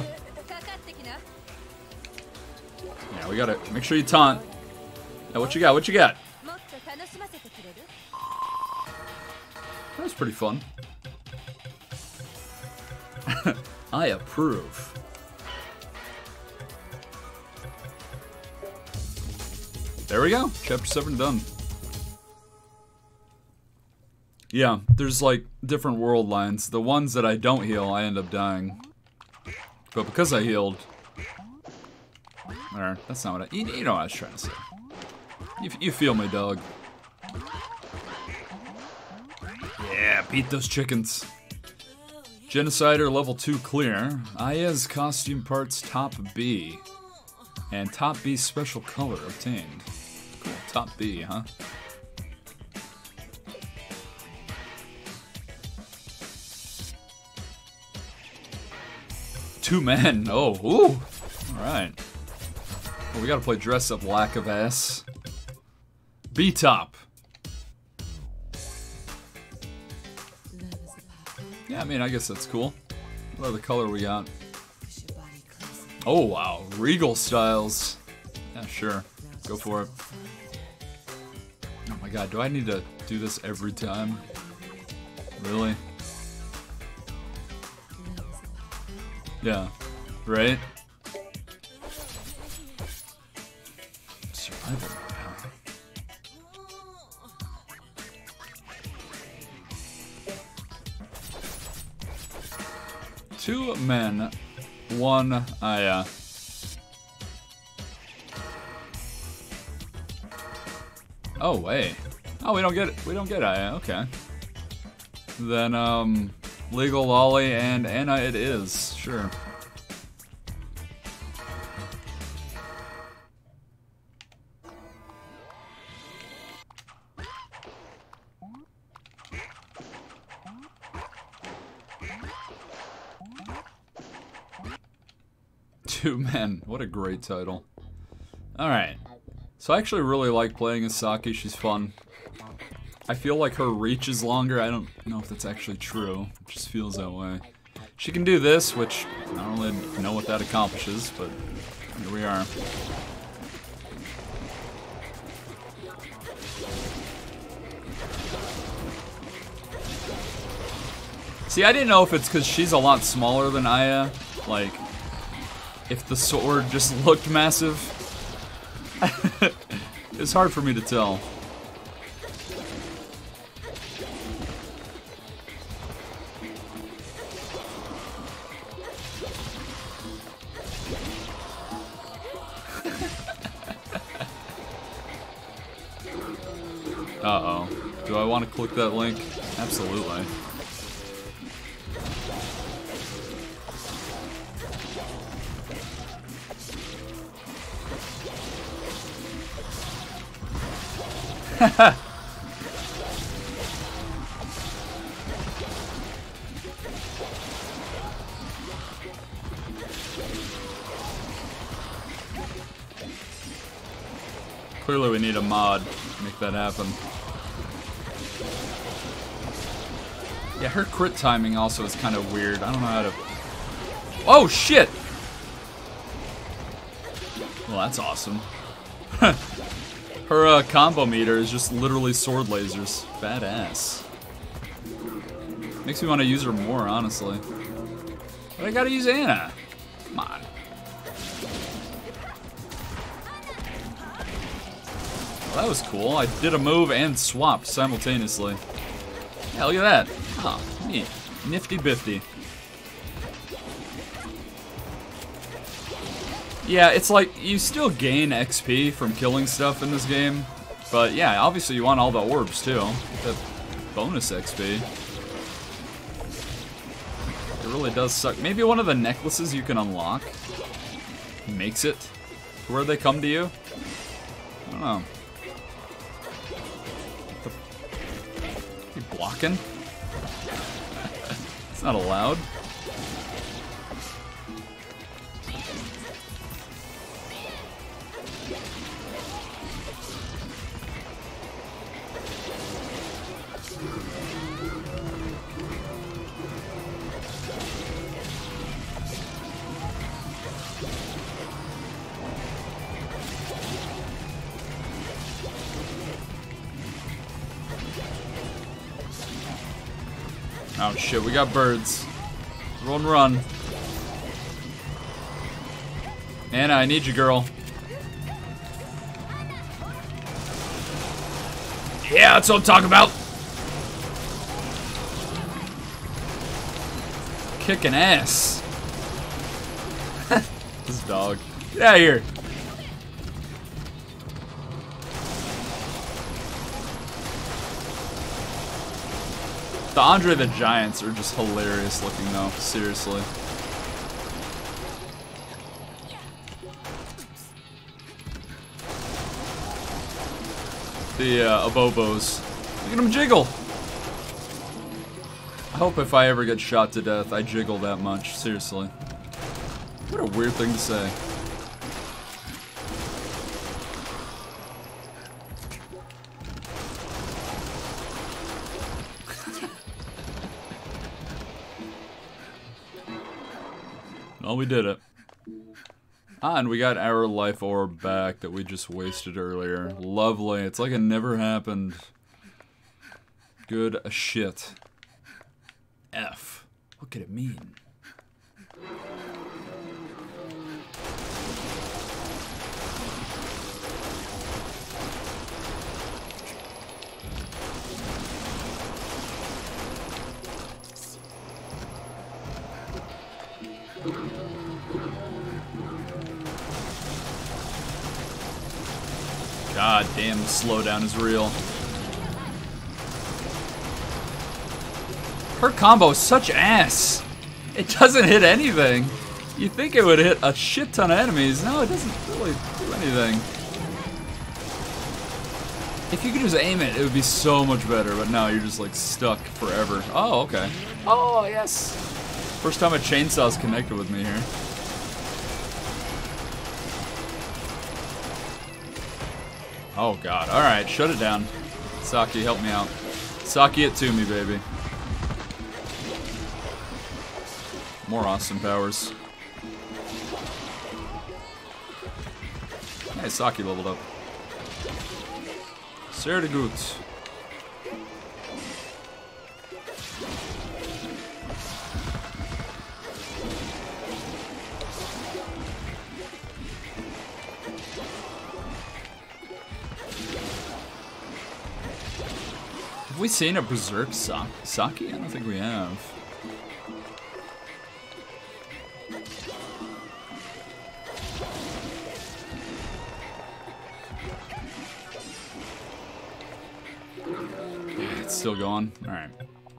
Yeah, we gotta make sure you taunt. Yeah, what you got? What you got? That was pretty fun. I approve. There we go. Chapter seven done. Yeah, there's like different world lines. The ones that I don't heal, I end up dying. But because I healed... Or, that's not what I... You, you know what I was trying to say. You, you feel me, dog. Yeah, beat those chickens. Genocider level two clear. Aya's costume parts top B. And top B special color obtained. Cool, top B, huh? Two men. Oh, ooh. Alright. Well, we gotta play dress up, lack of ass. B top. Yeah, I mean, I guess that's cool. What other color we got? Oh, wow. Regal styles. Yeah, sure. Go for it. Oh my god, do I need to do this every time? Really? Yeah. Right? Survival. Two men, one Aya. Oh wait. Oh, we don't get it. We don't get Aya. Okay. Then um, legal lolly and Anna it is. Sure. Two men. What a great title. Alright. So I actually really like playing as Saki. She's fun. I feel like her reach is longer. I don't know if that's actually true. It just feels that way. She can do this, which I don't really know what that accomplishes, but here we are. See, I didn't know if it's because she's a lot smaller than Aya. Like, if the sword just looked massive. It's hard for me to tell. Uh-oh. Do I want to click that link? Absolutely. Clearly we need a mod to make that happen. Yeah, her crit timing also is kind of weird. I don't know how to... Oh, shit! Well, that's awesome. Her uh, combo meter is just literally sword lasers. Badass. Makes me want to use her more, honestly. But I gotta use Anna. Come on. Well, that was cool. I did a move and swapped simultaneously. Yeah, look at that. Oh, neat. Nifty bifty. Yeah, it's like, you still gain X P from killing stuff in this game. But yeah, obviously you want all the orbs too. Get that bonus X P. It really does suck. Maybe one of the necklaces you can unlock makes it to where they come to you. I don't know. You blocking? It's not allowed. Oh shit, we got birds. Run, run. Anna, I need you, girl. Yeah, that's what I'm talking about. Kicking ass. This dog. Get out of here. The Andre the Giants are just hilarious looking though, seriously. The uh, Abobos. Look at him jiggle! I hope if I ever get shot to death, I jiggle that much, seriously. What a weird thing to say. Well, we did it. Ah, and we got our life orb back that we just wasted earlier. Lovely. It's like it never happened. Good shit. F. What could it mean? God damn, the slowdown is real. Her combo is such ass. It doesn't hit anything. You'd think it would hit a shit ton of enemies. No, it doesn't really do anything. If you could just aim it, it would be so much better. But no, you're just like stuck forever. Oh, okay. Oh, yes. First time a chainsaw's connected with me here. Oh god, alright, shut it down. Saki, help me out. Saki it to me, baby. More awesome powers. Hey, Saki leveled up. Sehr gut. Have we seen a Berserk Sa Saki? I don't think we have. It's still going? Alright.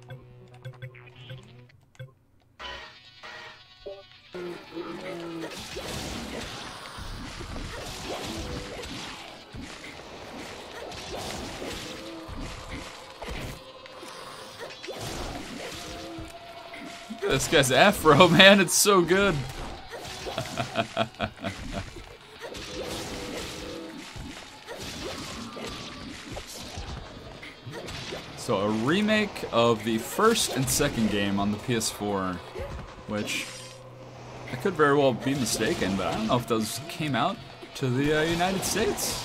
This guy's afro, man, it's so good. So a remake of the first and second game on the P S four, which I could very well be mistaken, but I don't know if those came out to the uh, United States.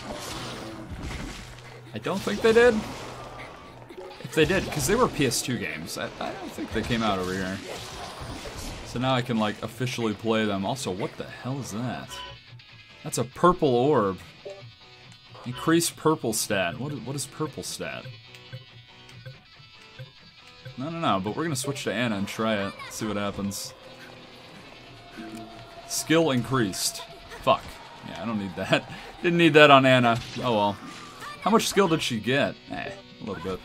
I don't think they did. If they did, because they were P S two games, I, I don't think they came out over here. So now I can like officially play them. Also, what the hell is that? That's a purple orb. Increased purple stat. What is, what is purple stat? No, no, no, but we're gonna switch to Anna and try it. See what happens. Skill increased. Fuck. Yeah, I don't need that. Didn't need that on Anna. Oh well. How much skill did she get? Eh, a little bit.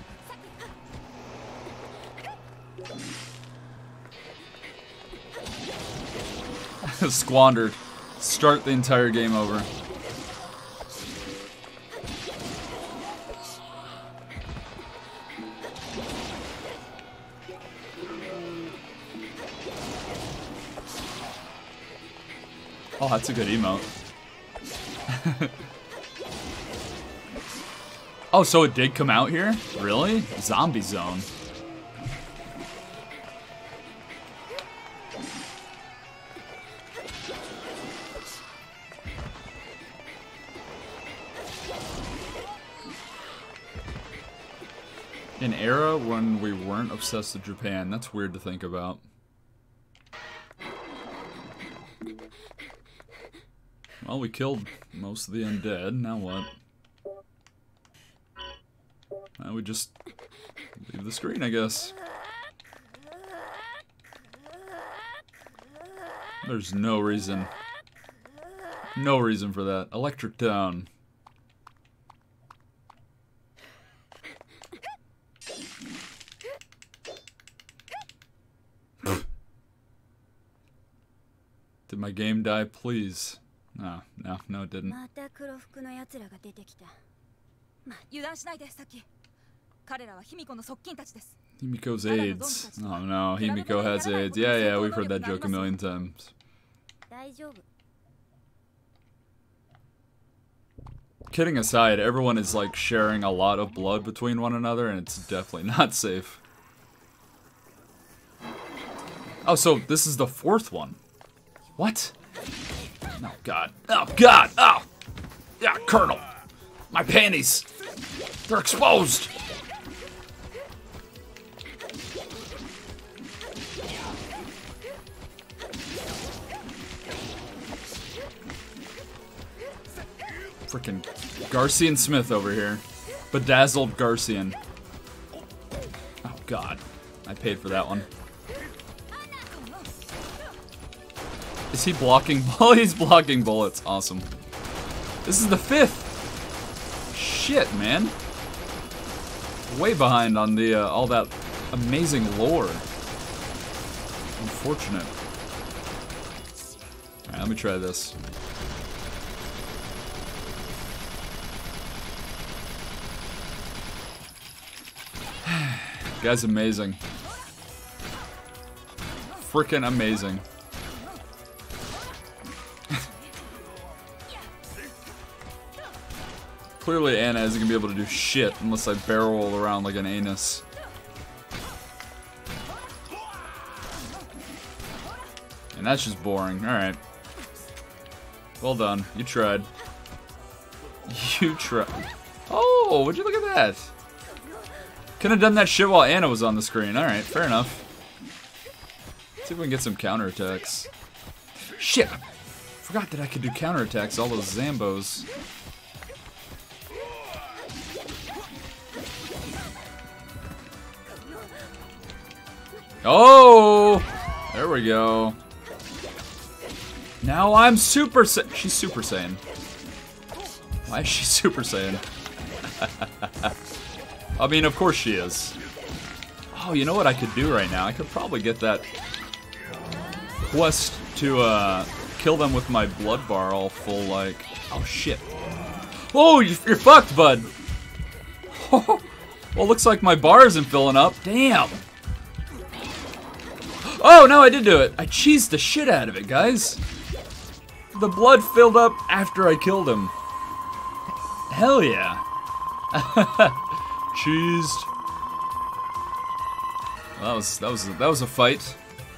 Squandered. Start the entire game over. Oh, that's a good emote. Oh, so it did come out here? Really? Zombie Zone. An era when we weren't obsessed with Japan. That's weird to think about. Well, we killed most of the undead. Now what? Now we just leave the screen, I guess. There's no reason. No reason for that. Electric Town. Did my game die, please? No, no, no, it didn't. Himiko's AIDS. Oh no, Himiko has AIDS. Yeah, yeah, we've heard that joke a million times. Kidding aside, everyone is like sharing a lot of blood between one another, and it's definitely not safe. Oh, so this is the fourth one. What? Oh god. Oh god! Oh! Yeah, Colonel! My panties! They're exposed! Frickin' Garcian Smith over here. Bedazzled Garcian. Oh god. I paid for that one. Is he blocking? Oh, he's blocking bullets. Awesome. This is the fifth. Shit, man. Way behind on the uh, all that amazing lore. Unfortunate. Alright, let me try this. Guy's amazing. Frickin' amazing. Clearly Anna isn't gonna be able to do shit unless I barrel roll around like an anus. And that's just boring. Alright. Well done. You tried. You tried. Oh, would you look at that? Couldn't have done that shit while Anna was on the screen. Alright, fair enough. Let's see if we can get some counterattacks. Shit! Forgot that I could do counterattacks, all those Zambos. Oh! There we go. Now I'm Super Saiyan. She's Super Saiyan. Why is she Super Saiyan? I mean, of course she is. Oh, you know what I could do right now? I could probably get that quest to uh, kill them with my blood bar all full, like... Oh, shit. Oh, you're fucked, bud. Well, looks like my bar isn't filling up. Damn. Oh, no, I did do it. I cheesed the shit out of it, guys. The blood filled up after I killed him. Hell yeah. Cheesed. Well, that was that was that was a fight.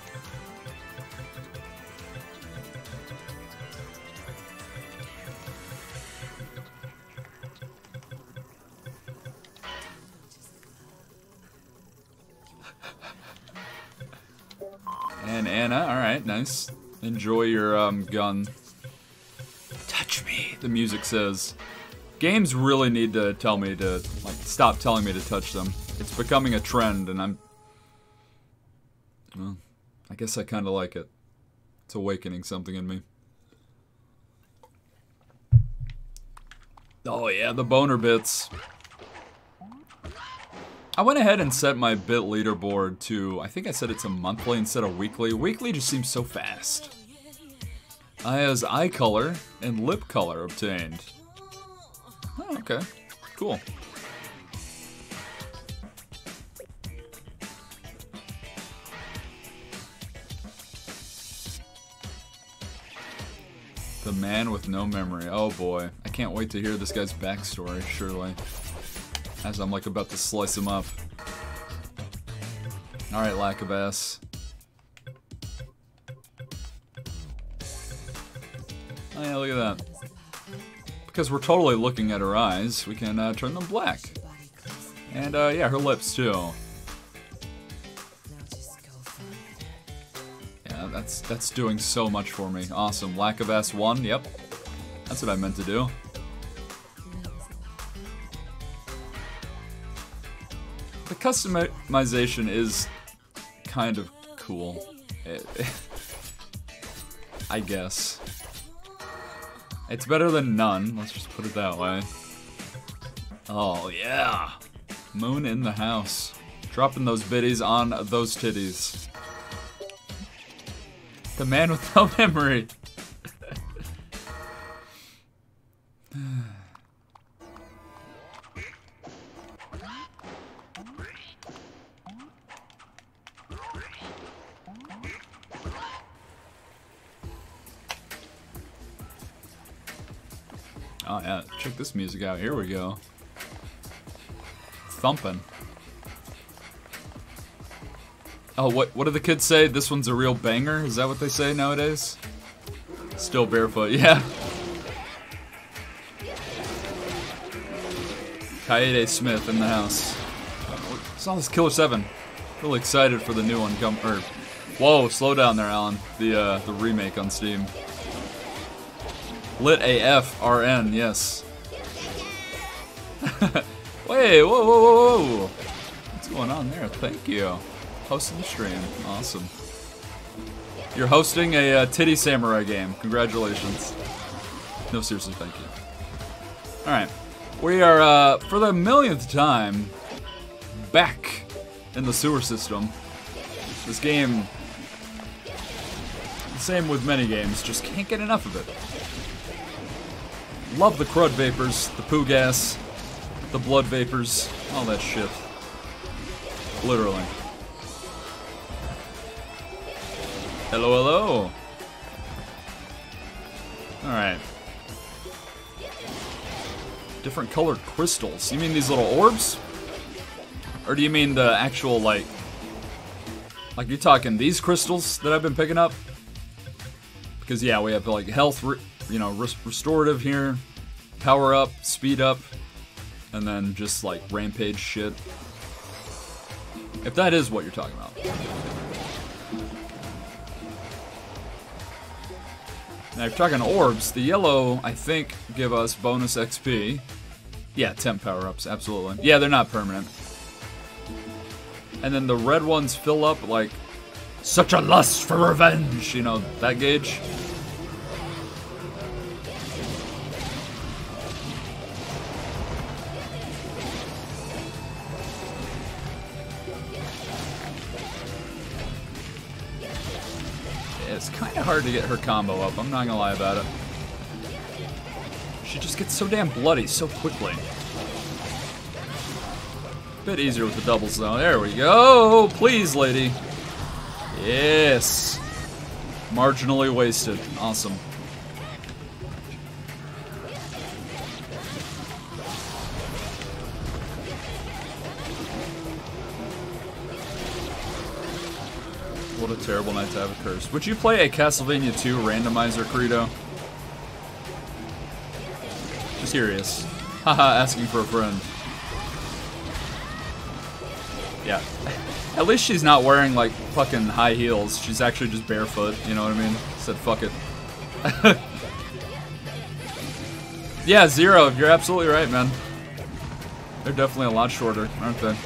And Anna, alright, nice. Enjoy your um, gun. Touch me, the music says. Games really need to tell me to, like, stop telling me to touch them. It's becoming a trend, and I'm... Well, I guess I kind of like it. It's awakening something in me. Oh yeah, the boner bits. I went ahead and set my bit leaderboard to, I think I said it's a monthly instead of weekly. Weekly just seems so fast. I has eye color and lip color obtained. Oh, okay. Cool. The man with no memory. Oh boy. I can't wait to hear this guy's backstory, surely. As I'm like about to slice him up. Alright, lack of ass. Oh yeah, look at that. Because we're totally looking at her eyes, we can uh, turn them black. And uh, yeah, her lips too. Yeah, that's that's doing so much for me. Awesome. Lack of S one. Yep, that's what I meant to do. The customization is kind of cool. It, I guess. It's better than none, let's just put it that way. Oh yeah! Moon in the house. Dropping those biddies on those titties. The man with no memory. Oh yeah, check this music out. Here we go. Thumping. Oh, what what do the kids say? This one's a real banger? Is that what they say nowadays? Still barefoot, yeah. Kaede Smith in the house. Saw this Killer seven. Really excited for the new one. Come or, whoa, slow down there, Alan. The uh, the remake on Steam. Lit A F R N, yes. Wait, whoa, whoa, whoa, whoa. What's going on there? Thank you. Hosting the stream. Awesome. You're hosting a uh, Titty Samurai game. Congratulations. No, seriously, thank you. Alright. We are, uh, for the millionth time, back in the sewer system. This game, the same with many games, just can't get enough of it. Love the crud vapors, the poo gas, the blood vapors, all that shit. Literally. Hello, hello. Alright. Different colored crystals. You mean these little orbs? Or do you mean the actual, like... Like, you're talking these crystals that I've been picking up? Because, yeah, we have, like, health... You know, res restorative here, power up, speed up, and then just like rampage shit. If that is what you're talking about. Now, if you're talking orbs, the yellow, I think, give us bonus X P. Yeah, temp power-ups, absolutely. Yeah, they're not permanent. And then the red ones fill up like, such a lust for revenge, you know, that gauge. It's kind of hard to get her combo up, I'm not gonna lie about it. She just gets so damn bloody so quickly. Bit easier with the doubles though. There we go! Please, lady! Yes! Marginally wasted. Awesome. What a terrible night to have a curse. Would you play a Castlevania two randomizer, Credo? Just curious. Haha, asking for a friend. Yeah. At least she's not wearing, like, fucking high heels. She's actually just barefoot, you know what I mean? Said, fuck it. Yeah, Zero, you're absolutely right, man. They're definitely a lot shorter, aren't they?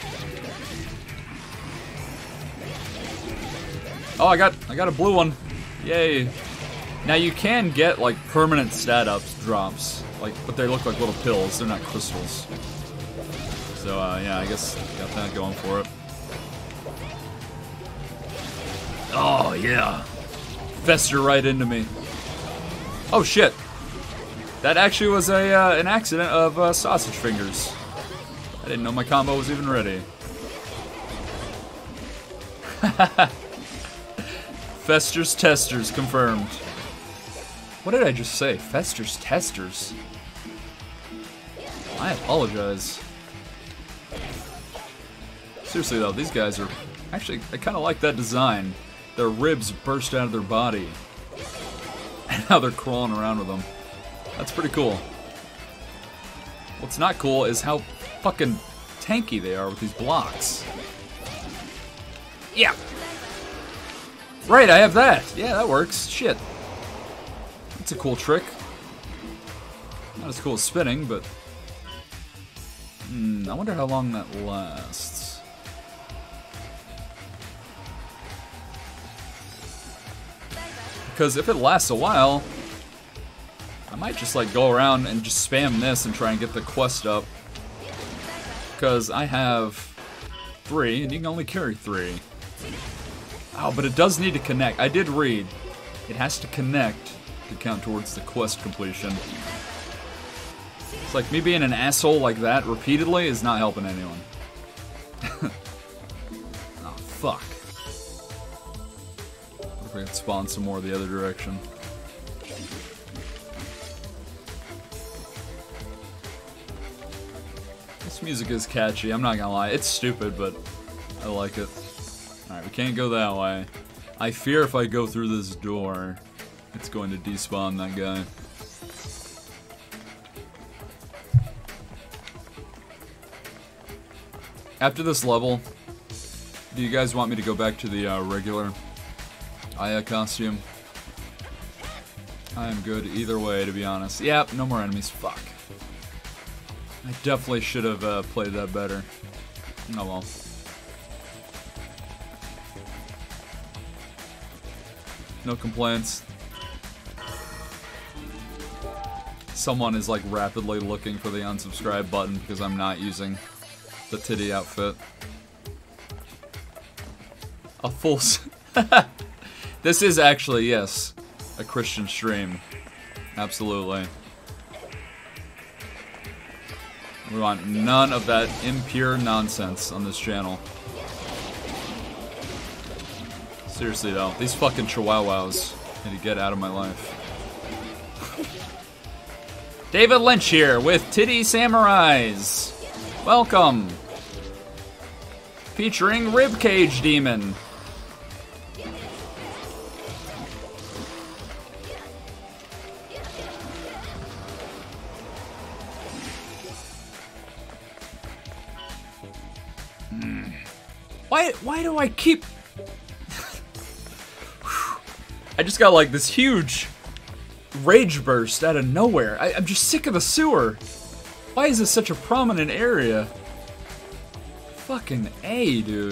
Oh, I got I got a blue one. Yay. Now you can get like permanent stat ups drops, like, but they look like little pills. They're not crystals. So uh, yeah, I guess got that going for it. Oh yeah, fester right into me. Oh shit, that actually was a uh, an accident of uh, sausage fingers. I didn't know my combo was even ready. Fester's Testers confirmed. What did I just say? Fester's Testers? I apologize. Seriously though, these guys are... Actually, I kind of like that design. Their ribs burst out of their body. And now they're crawling around with them. That's pretty cool. What's not cool is how fucking tanky they are with these blocks. Yeah. Right, I have that. Yeah, that works. Shit. That's a cool trick. Not as cool as spinning, but... Hmm, I wonder how long that lasts. Because if it lasts a while, I might just like go around and just spam this and try and get the quest up. Because I have three, and you can only carry three. Oh, but it does need to connect. I did read. It has to connect to count towards the quest completion. It's like me being an asshole like that repeatedly is not helping anyone. Oh, fuck. If we can spawn some more the other direction. This music is catchy, I'm not gonna lie. It's stupid, but I like it. Alright, we can't go that way. I fear if I go through this door, it's going to despawn that guy. After this level, do you guys want me to go back to the uh, regular Aya costume? I am good either way, to be honest. Yep, no more enemies. Fuck. I definitely should have uh, played that better. Oh well. No complaints. Someone is like rapidly looking for the unsubscribe button because I'm not using the titty outfit. A full s This is actually, yes, a Christian stream. Absolutely. We want none of that impure nonsense on this channel. Seriously though, these fucking chihuahuas need to get out of my life. David Lynch here with Titty Samurais. Welcome. Featuring Ribcage Demon. Hmm. Why why do I keep I just got like this huge rage burst out of nowhere. I, I'm just sick of the sewer. Why is this such a prominent area? Fucking A, dude.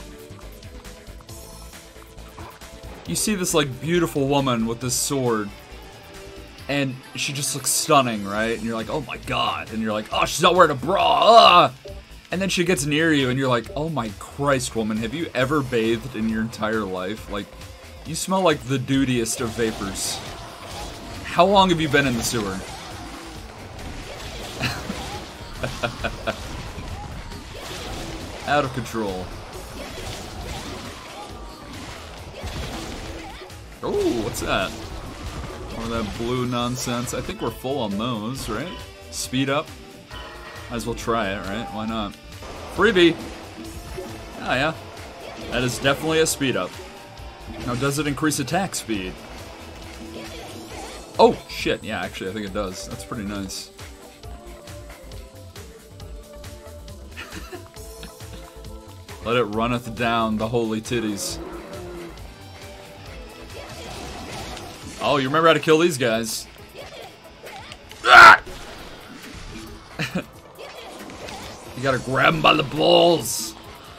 You see this like beautiful woman with this sword, and she just looks stunning, right? And you're like, oh my god. And you're like, oh, she's not wearing a bra. Ah! And then she gets near you, and you're like, oh my Christ, woman, have you ever bathed in your entire life? Like, you smell like the dudiest of vapors. How long have you been in the sewer? Out of control. Oh, what's that? More of that blue nonsense. I think we're full on those, right? Speed up. Might as well try it, right? Why not? Freebie! Oh yeah. That is definitely a speed up. Now, does it increase attack speed? Oh, shit. Yeah, actually, I think it does. That's pretty nice. Let it runneth down the holy titties. Oh, you remember how to kill these guys. Ah! You gotta grab them by the balls.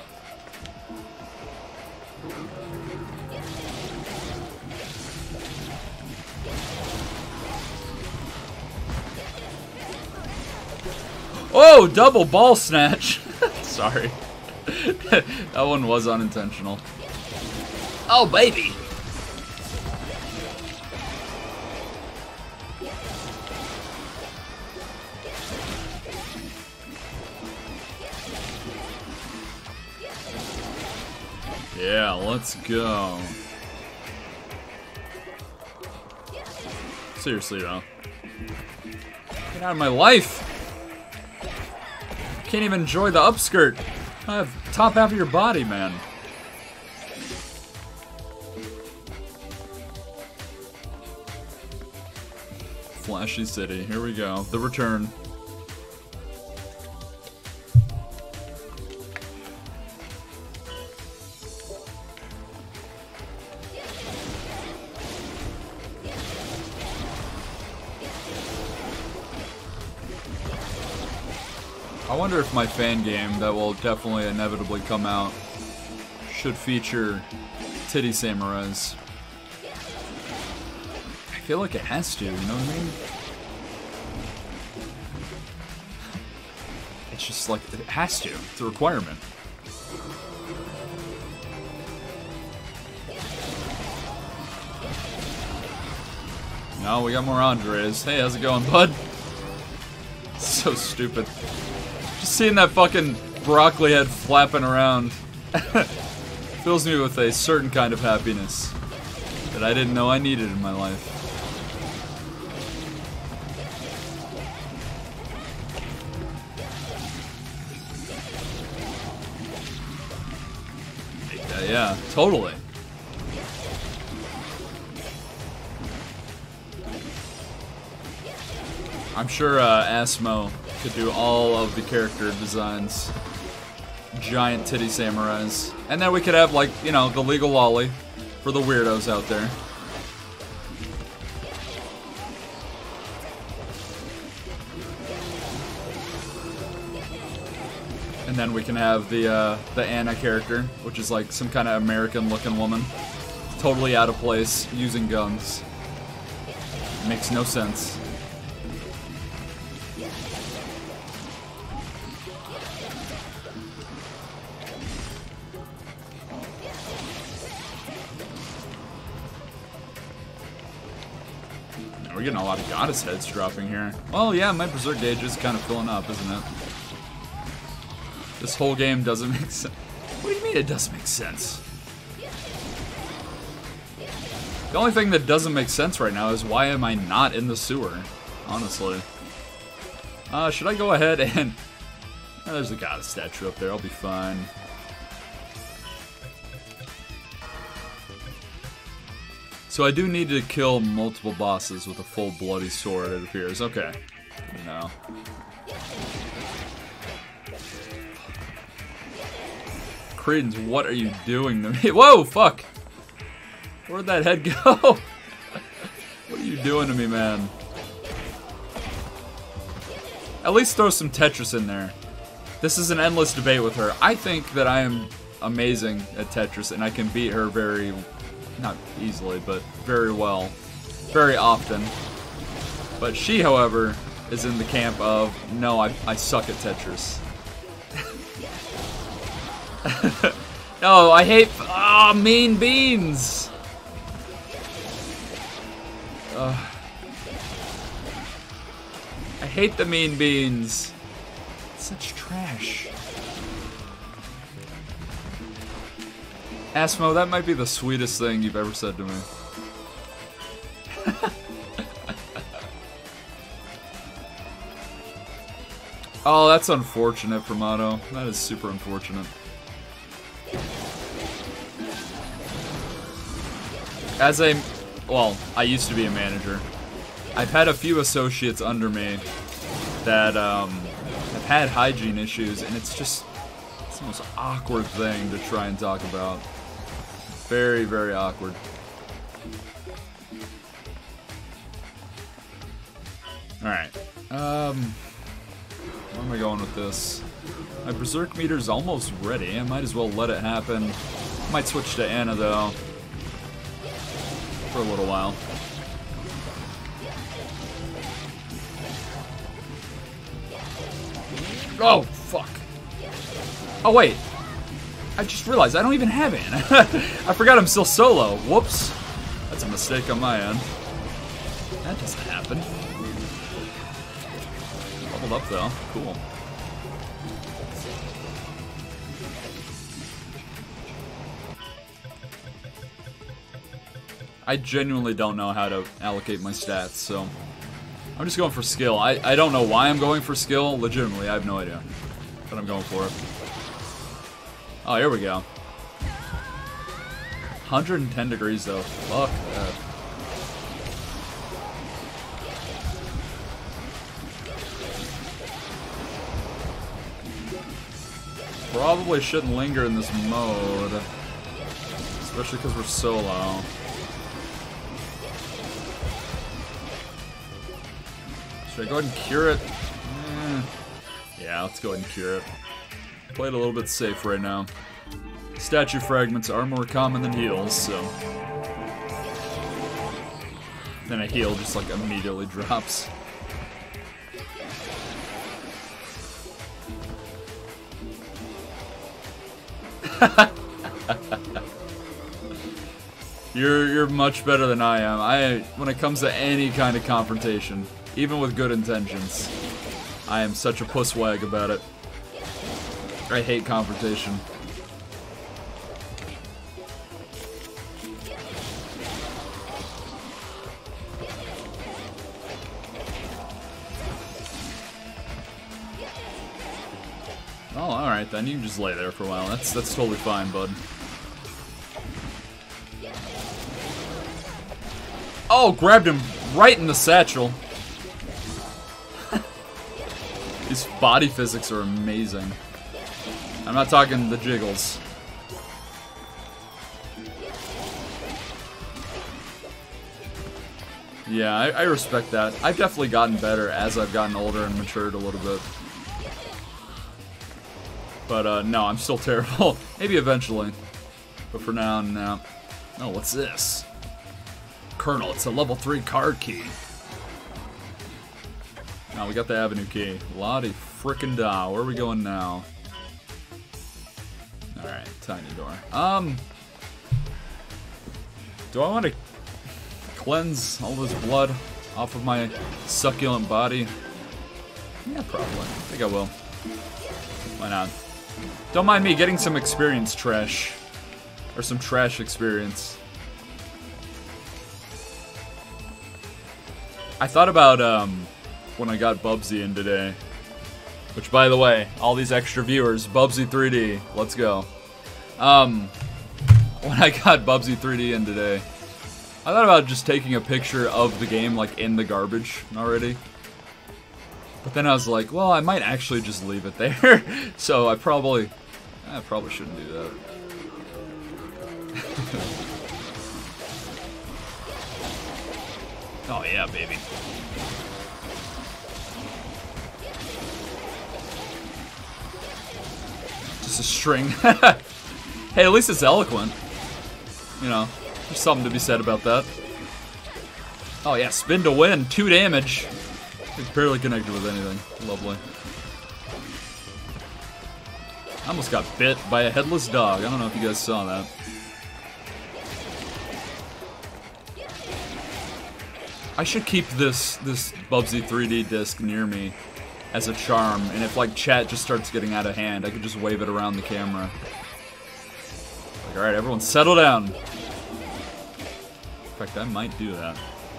Oh, double ball snatch. Sorry. That one was unintentional. Oh, baby. Yeah, let's go. Seriously, though. Get out of my life. Can't even enjoy the upskirt. I have top half of your body, man. Flashy City. Here we go. The return. I wonder if my fan game that will definitely inevitably come out should feature titty samurais. I feel like it has to, you know what I mean? It's just like, it has to. It's a requirement. No, we got more Andres. Hey, how's it going, bud? So stupid. Just seeing that fucking broccoli head flapping around fills me with a certain kind of happiness that I didn't know I needed in my life. Yeah, yeah, totally. I'm sure uh, Asmo could do all of the character designs. Giant titty samurais. And then we could have, like, you know, the legal lolly for the weirdos out there. And then we can have the, uh, the Anna character, which is like some kind of American-looking woman. Totally out of place, using guns. Makes no sense. We're getting a lot of goddess heads dropping here. Well, yeah, my berserk gauge is kind of filling up, isn't it? This whole game doesn't make sense. What do you mean it doesn't make sense? The only thing that doesn't make sense right now is why am I not in the sewer? Honestly. Uh, should I go ahead and... Oh, there's a goddess statue up there. I'll be fine. So I do need to kill multiple bosses with a full bloody sword, it appears. Okay. No. Credence, what are you doing to me? Whoa, fuck! Where'd that head go? What are you doing to me, man? At least throw some Tetris in there. This is an endless debate with her. I think that I am amazing at Tetris, and I can beat her very... not easily, but very well. Very often. But she, however, is in the camp of, no, I, I suck at Tetris. No, I hate... Ah, oh, mean beans! Uh, I hate the mean beans. Such trash. Asmo, that might be the sweetest thing you've ever said to me. Oh, that's unfortunate, Primato. That is super unfortunate. As a... well, I used to be a manager. I've had a few associates under me that um, have had hygiene issues, and it's just... it's the most awkward thing to try and talk about. Very, very awkward. Alright. Um... Where am I going with this? My berserk meter's almost ready. I might as well let it happen. Might switch to Anna, though. For a little while. Oh, fuck. Oh, wait. I just realized I don't even have Anna. I forgot I'm still solo. Whoops. That's a mistake on my end. That doesn't happen. Leveled up, though. Cool. I genuinely don't know how to allocate my stats, so I'm just going for skill. I, I don't know why I'm going for skill. Legitimately, I have no idea. But I'm going for it. Oh, here we go. one hundred ten degrees, though. Fuck that. Probably shouldn't linger in this mode. Especially because we're solo. Should I go ahead and cure it? Eh. Yeah, let's go ahead and cure it. Play it a little bit safe right now. Statue fragments are more common than heals, so... Then a heal just like immediately drops. You're you're much better than I am. I when it comes to any kind of confrontation, even with good intentions, I am such a pusswag about it. I hate confrontation. Oh, alright then. You can just lay there for a while. That's that's totally fine, bud. Oh, grabbed him right in the satchel. These body physics are amazing. I'm not talking the jiggles. Yeah, I, I respect that. I've definitely gotten better as I've gotten older and matured a little bit. But, uh, no, I'm still terrible. Maybe eventually. But for now, no. Oh, what's this? Colonel, it's a level three card key. Now we got the Avenue key. Lottie frickin' da. Where are we going now? Alright, tiny door. Um... Do I want to cleanse all this blood off of my succulent body? Yeah, probably. I think I will. Why not? Don't mind me getting some experience trash. Or some trash experience. I thought about, um, when I got Bubsy in today. Which, by the way, all these extra viewers, Bubsy three D, let's go. Um, when I got Bubsy three D in today, I thought about just taking a picture of the game, like, in the garbage already. But then I was like, well, I might actually just leave it there. So I probably, I probably shouldn't do that. Oh yeah, baby. Just a string. Hey, at least it's eloquent. You know, there's something to be said about that. Oh yeah, spin to win, two damage. It's barely connected with anything. Lovely. I almost got bit by a headless dog. I don't know if you guys saw that. I should keep this this Bubsy three D disc near me as a charm, and if like chat just starts getting out of hand, I could just wave it around the camera. Like, alright, everyone settle down. In fact, I might do that.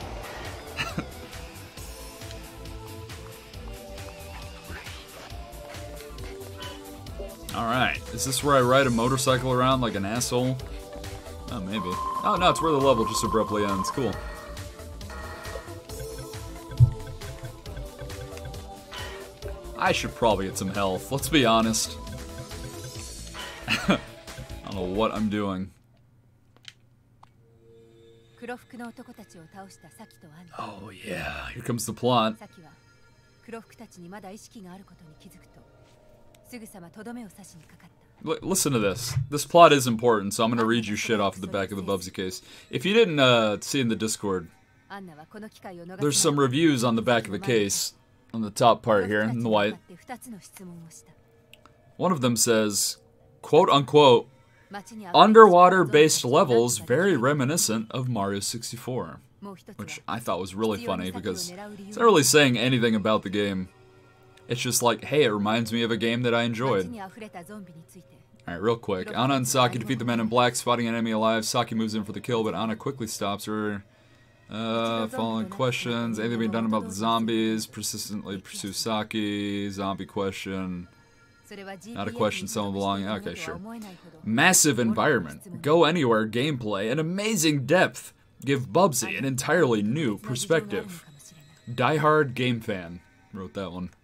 Alright, is this where I ride a motorcycle around like an asshole? Oh, maybe. Oh, no, it's where the level just abruptly ends. Cool. I should probably get some health, let's be honest. I don't know what I'm doing. Oh yeah, here comes the plot. L listen to this. This plot is important, so I'm gonna read you shit off of the back of the Bubsy case. If you didn't uh, see in the Discord, there's some reviews on the back of the case, on the top part here, in the white. One of them says, quote unquote, underwater-based levels very reminiscent of Mario sixty-four. Which I thought was really funny because it's not really saying anything about the game. It's just like, hey, it reminds me of a game that I enjoyed. Alright, real quick. Anna and Saki defeat the men in black, spotting an enemy alive. Saki moves in for the kill, but Anna quickly stops her. Uh, following questions. Anything being done about the zombies? Persistently pursue Saki. Zombie question. Not a question, someone belonging. Okay, sure. Massive environment. Go anywhere gameplay and amazing depth. Give Bubsy an entirely new perspective. Die Hard game fan. Wrote that one.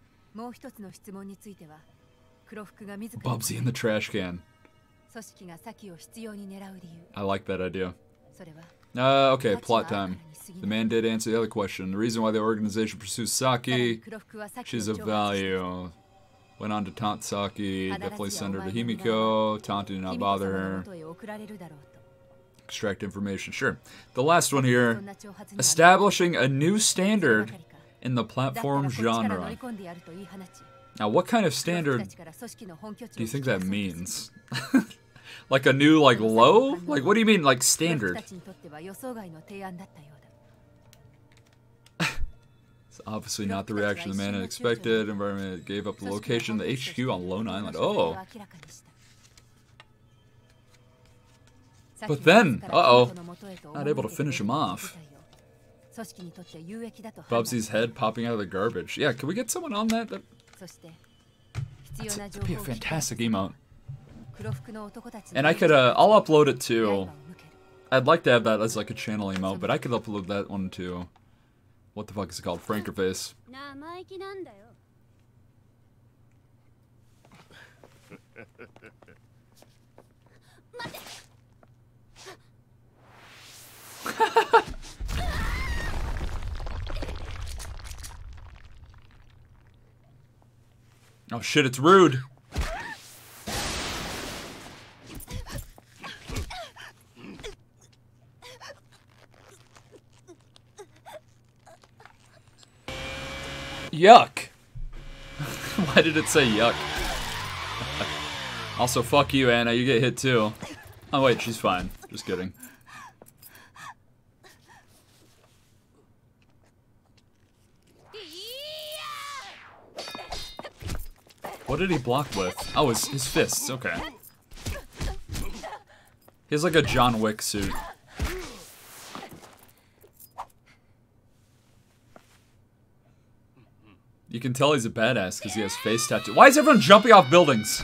Bubsy in the trash can. I like that idea. Uh, okay, plot time. The man did answer the other question. The reason why the organization pursues Saki, she's of value. Went on to taunt Saki. Definitely send her to Himiko. Taunt do not bother her. Extract information. Sure. The last one here. Establishing a new standard in the platform genre. Now, what kind of standard do you think that means? Like a new, like, low? Like, what do you mean, like, standard? It's obviously not the reaction the man had expected. Environment gave up the location of the H Q on Lone Island. Oh. But then, uh-oh. Not able to finish him off. Bubsy's head popping out of the garbage. Yeah, can we get someone on that? That would be a fantastic emote. And I could, uh, I'll upload it too. I'd like to have that as like a channel emote, but I could upload that one too. What the fuck is it called? Frankerface. Oh shit, it's rude. Yuck. Why did it say yuck? Also, fuck you, Anna. You get hit too. Oh wait, she's fine. Just kidding. What did he block with? Oh, his, his fists. Okay. He has like a John Wick suit. You can tell he's a badass because he has face tattoo. Why is everyone jumping off buildings?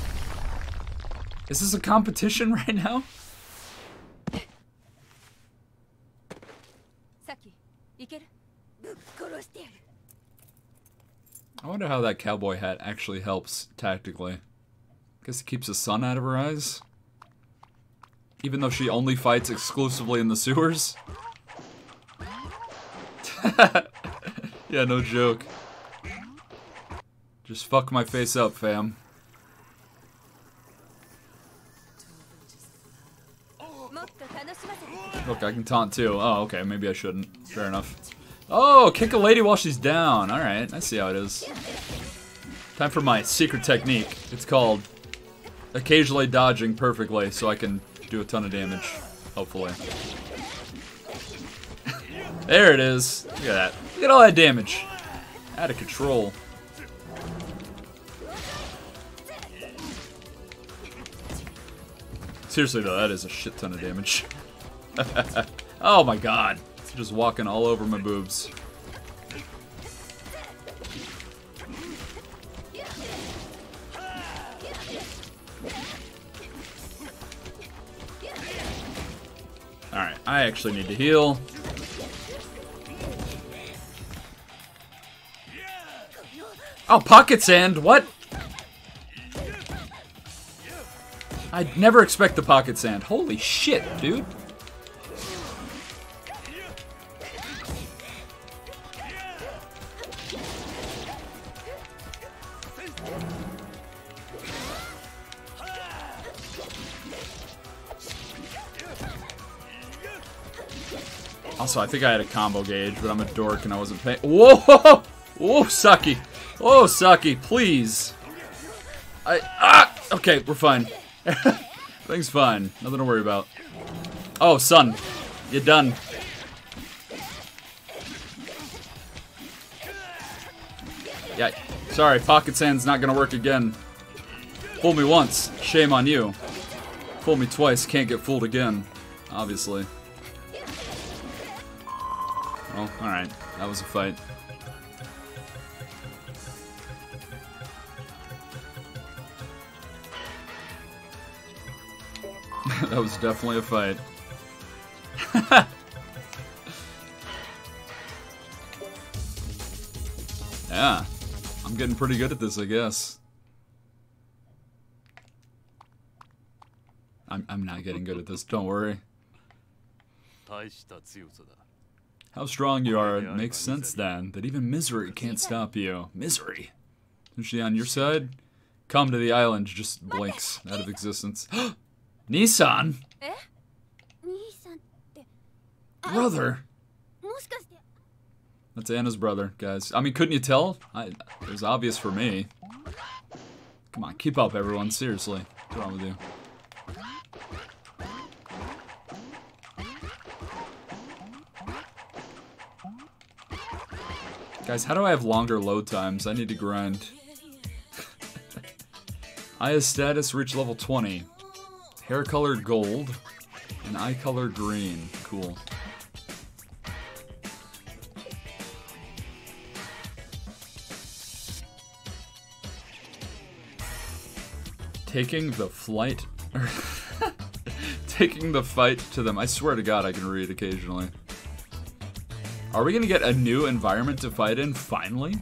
Is this a competition right now? I wonder how that cowboy hat actually helps tactically. Guess it keeps the sun out of her eyes. Even though she only fights exclusively in the sewers. Yeah, no joke. Just fuck my face up, fam. Look, I can taunt too. Oh, okay, maybe I shouldn't. Fair enough. Oh, kick a lady while she's down. Alright, I see how it is. Time for my secret technique. It's called occasionally dodging perfectly so I can do a ton of damage. Hopefully. There it is. Look at that. Look at all that damage. Out of control. Seriously though, that is a shit ton of damage. Oh my god. Just walking all over my boobs. Alright, I actually need to heal. Oh, pocket sand, what? I'd never expect the pocket sand. Holy shit, dude. Also, I think I had a combo gauge, but I'm a dork and I wasn't paying. Whoa! Whoa, Saki! Whoa, Saki, please! I. Ah! Okay, we're fine. Things fine. Nothing to worry about. Oh, son. You're done. Yeah, sorry, pocket sand's not gonna work again. Fool me once, shame on you. Fool me twice, can't get fooled again. Obviously. Well, alright. That was a fight. That was definitely a fight. Yeah. I'm getting pretty good at this, I guess. I'm, I'm not getting good at this, don't worry. How strong you are, it makes sense then, that even misery can't stop you. Misery? Is she on your side? Come to the island, just blinks out of existence. Nissan? Brother? That's Anna's brother, guys. I mean, couldn't you tell? I, it was obvious for me. Come on, keep up, everyone. Seriously. What's wrong with you? Guys, how do I have longer load times? I need to grind. Aya's status reached level twenty. Hair color gold. And eye color green. Cool. Taking the flight... Taking the fight to them. I swear to God I can read occasionally. Are we gonna get a new environment to fight in, finally?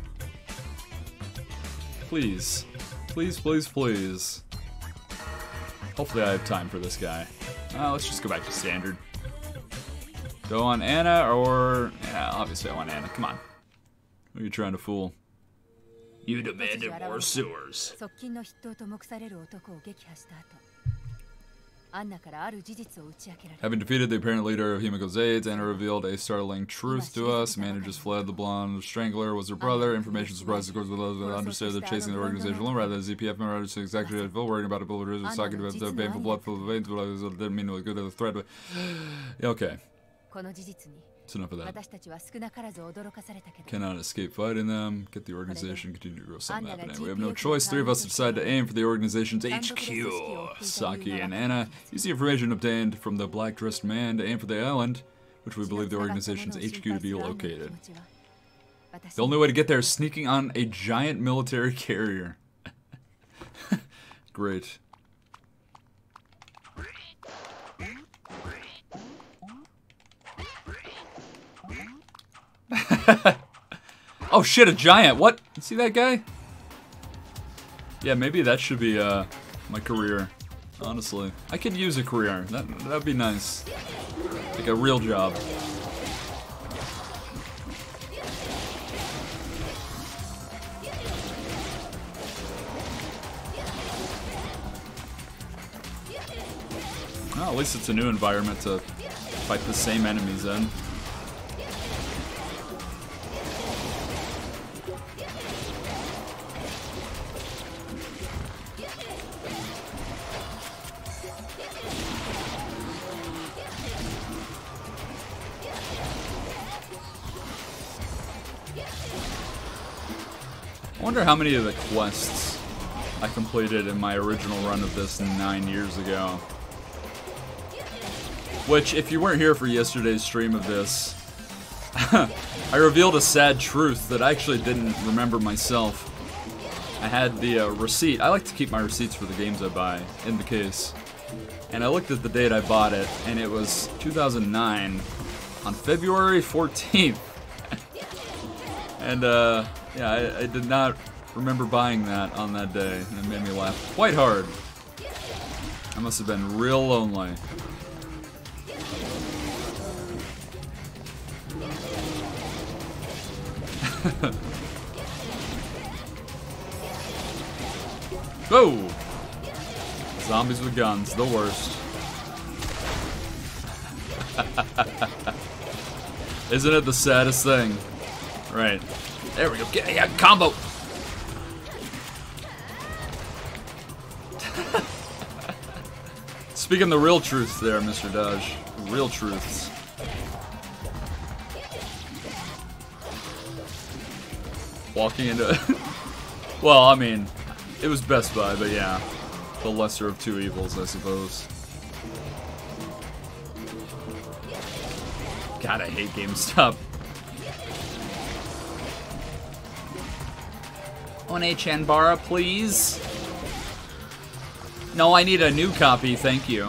Please. Please, please, please. Hopefully I have time for this guy. Uh, let's just go back to standard. Go on Anna, or... Yeah, obviously I want Anna. Come on. Who are you trying to fool? You demanded more sewers. Having defeated the apparent leader of Himiko's aides, Anna revealed a startling truth to us. Man just fled. The blonde strangler was her brother. Information surprised, of course, with those that understood they're chasing the organization alone rather than Z P F member. Understood exactly how I feel, worrying about a bullet was talking about the painful blood full of veins, but I didn't mean it was good as a threat. But okay. That's enough of that. Cannot escape fighting them. Get the organization. Continue to grow something happening. We have no choice. Three of us decide to aim for the organization's H Q. Saki and Anna use the information obtained from the black-dressed man to aim for the island, which we believe the organization's H Q to be located. The only way to get there is sneaking on a giant military carrier. Great. Oh shit, a giant! What? You see that guy? Yeah, maybe that should be uh, my career. Honestly, I could use a career. That that'd be nice. Like a real job. Well, at least it's a new environment to fight the same enemies in. I wonder how many of the quests I completed in my original run of this nine years ago. Which, if you weren't here for yesterday's stream of this, I revealed a sad truth that I actually didn't remember myself. I had the uh, receipt. I like to keep my receipts for the games I buy in the case. And I looked at the date I bought it, and it was two thousand nine on February fourteenth. And, uh... yeah, I, I did not remember buying that on that day, and it made me laugh quite hard. I must have been real lonely. Whoa! Zombies with guns, the worst. Isn't it the saddest thing? Right. There we go. Get a combo. Speaking the real truths there, Mister Dodge. Real truths. Walking into... well, I mean, it was Best Buy, but yeah. The lesser of two evils, I suppose. God, I hate GameStop. One H N Barra, please. No, I need a new copy, thank you.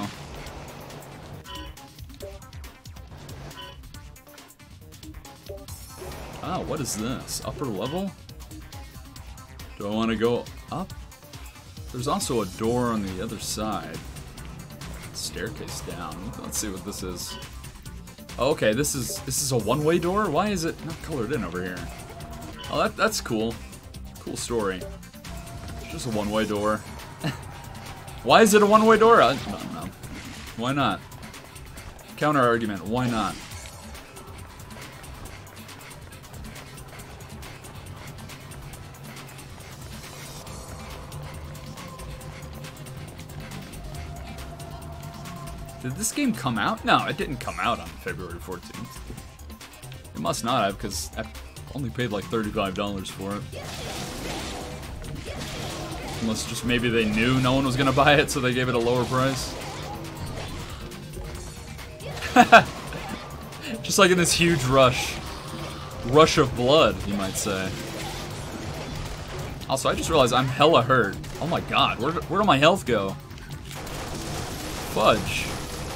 Ah, what is this? Upper level? Do I want to go up? There's also a door on the other side. Staircase down. Let's see what this is. Oh, okay, this is this is a one-way door? Why is it not colored in over here? Oh, that that's cool. Cool story. Just a one-way door. Why is it a one-way door? I don't know. Why not? Counter argument. Why not? Did this game come out? No, it didn't come out on February fourteenth. It must not have, because I only paid like thirty-five dollars for it. Unless just maybe they knew no one was going to buy it, so they gave it a lower price. Just like in this huge rush. Rush of blood, you might say. Also, I just realized I'm hella hurt. Oh my god, where, where did my health go? Fudge.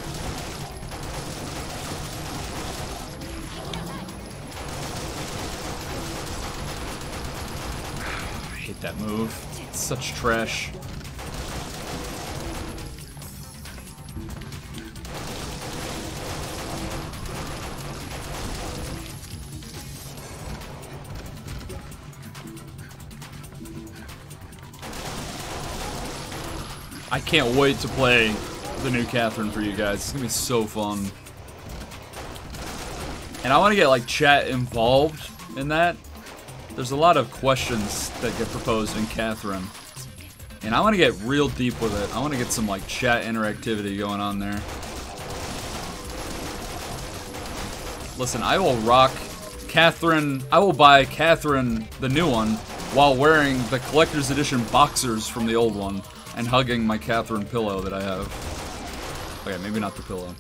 I hate that move. It's such trash. I can't wait to play the new Catherine for you guys. It's gonna be so fun. And I want to get like chat involved in that. There's a lot of questions that get proposed in Catherine. And I want to get real deep with it. I want to get some like chat interactivity going on there. Listen, I will rock Catherine. I will buy Catherine, the new one, while wearing the collector's edition boxers from the old one. And hugging my Catherine pillow that I have. Okay, maybe not the pillow.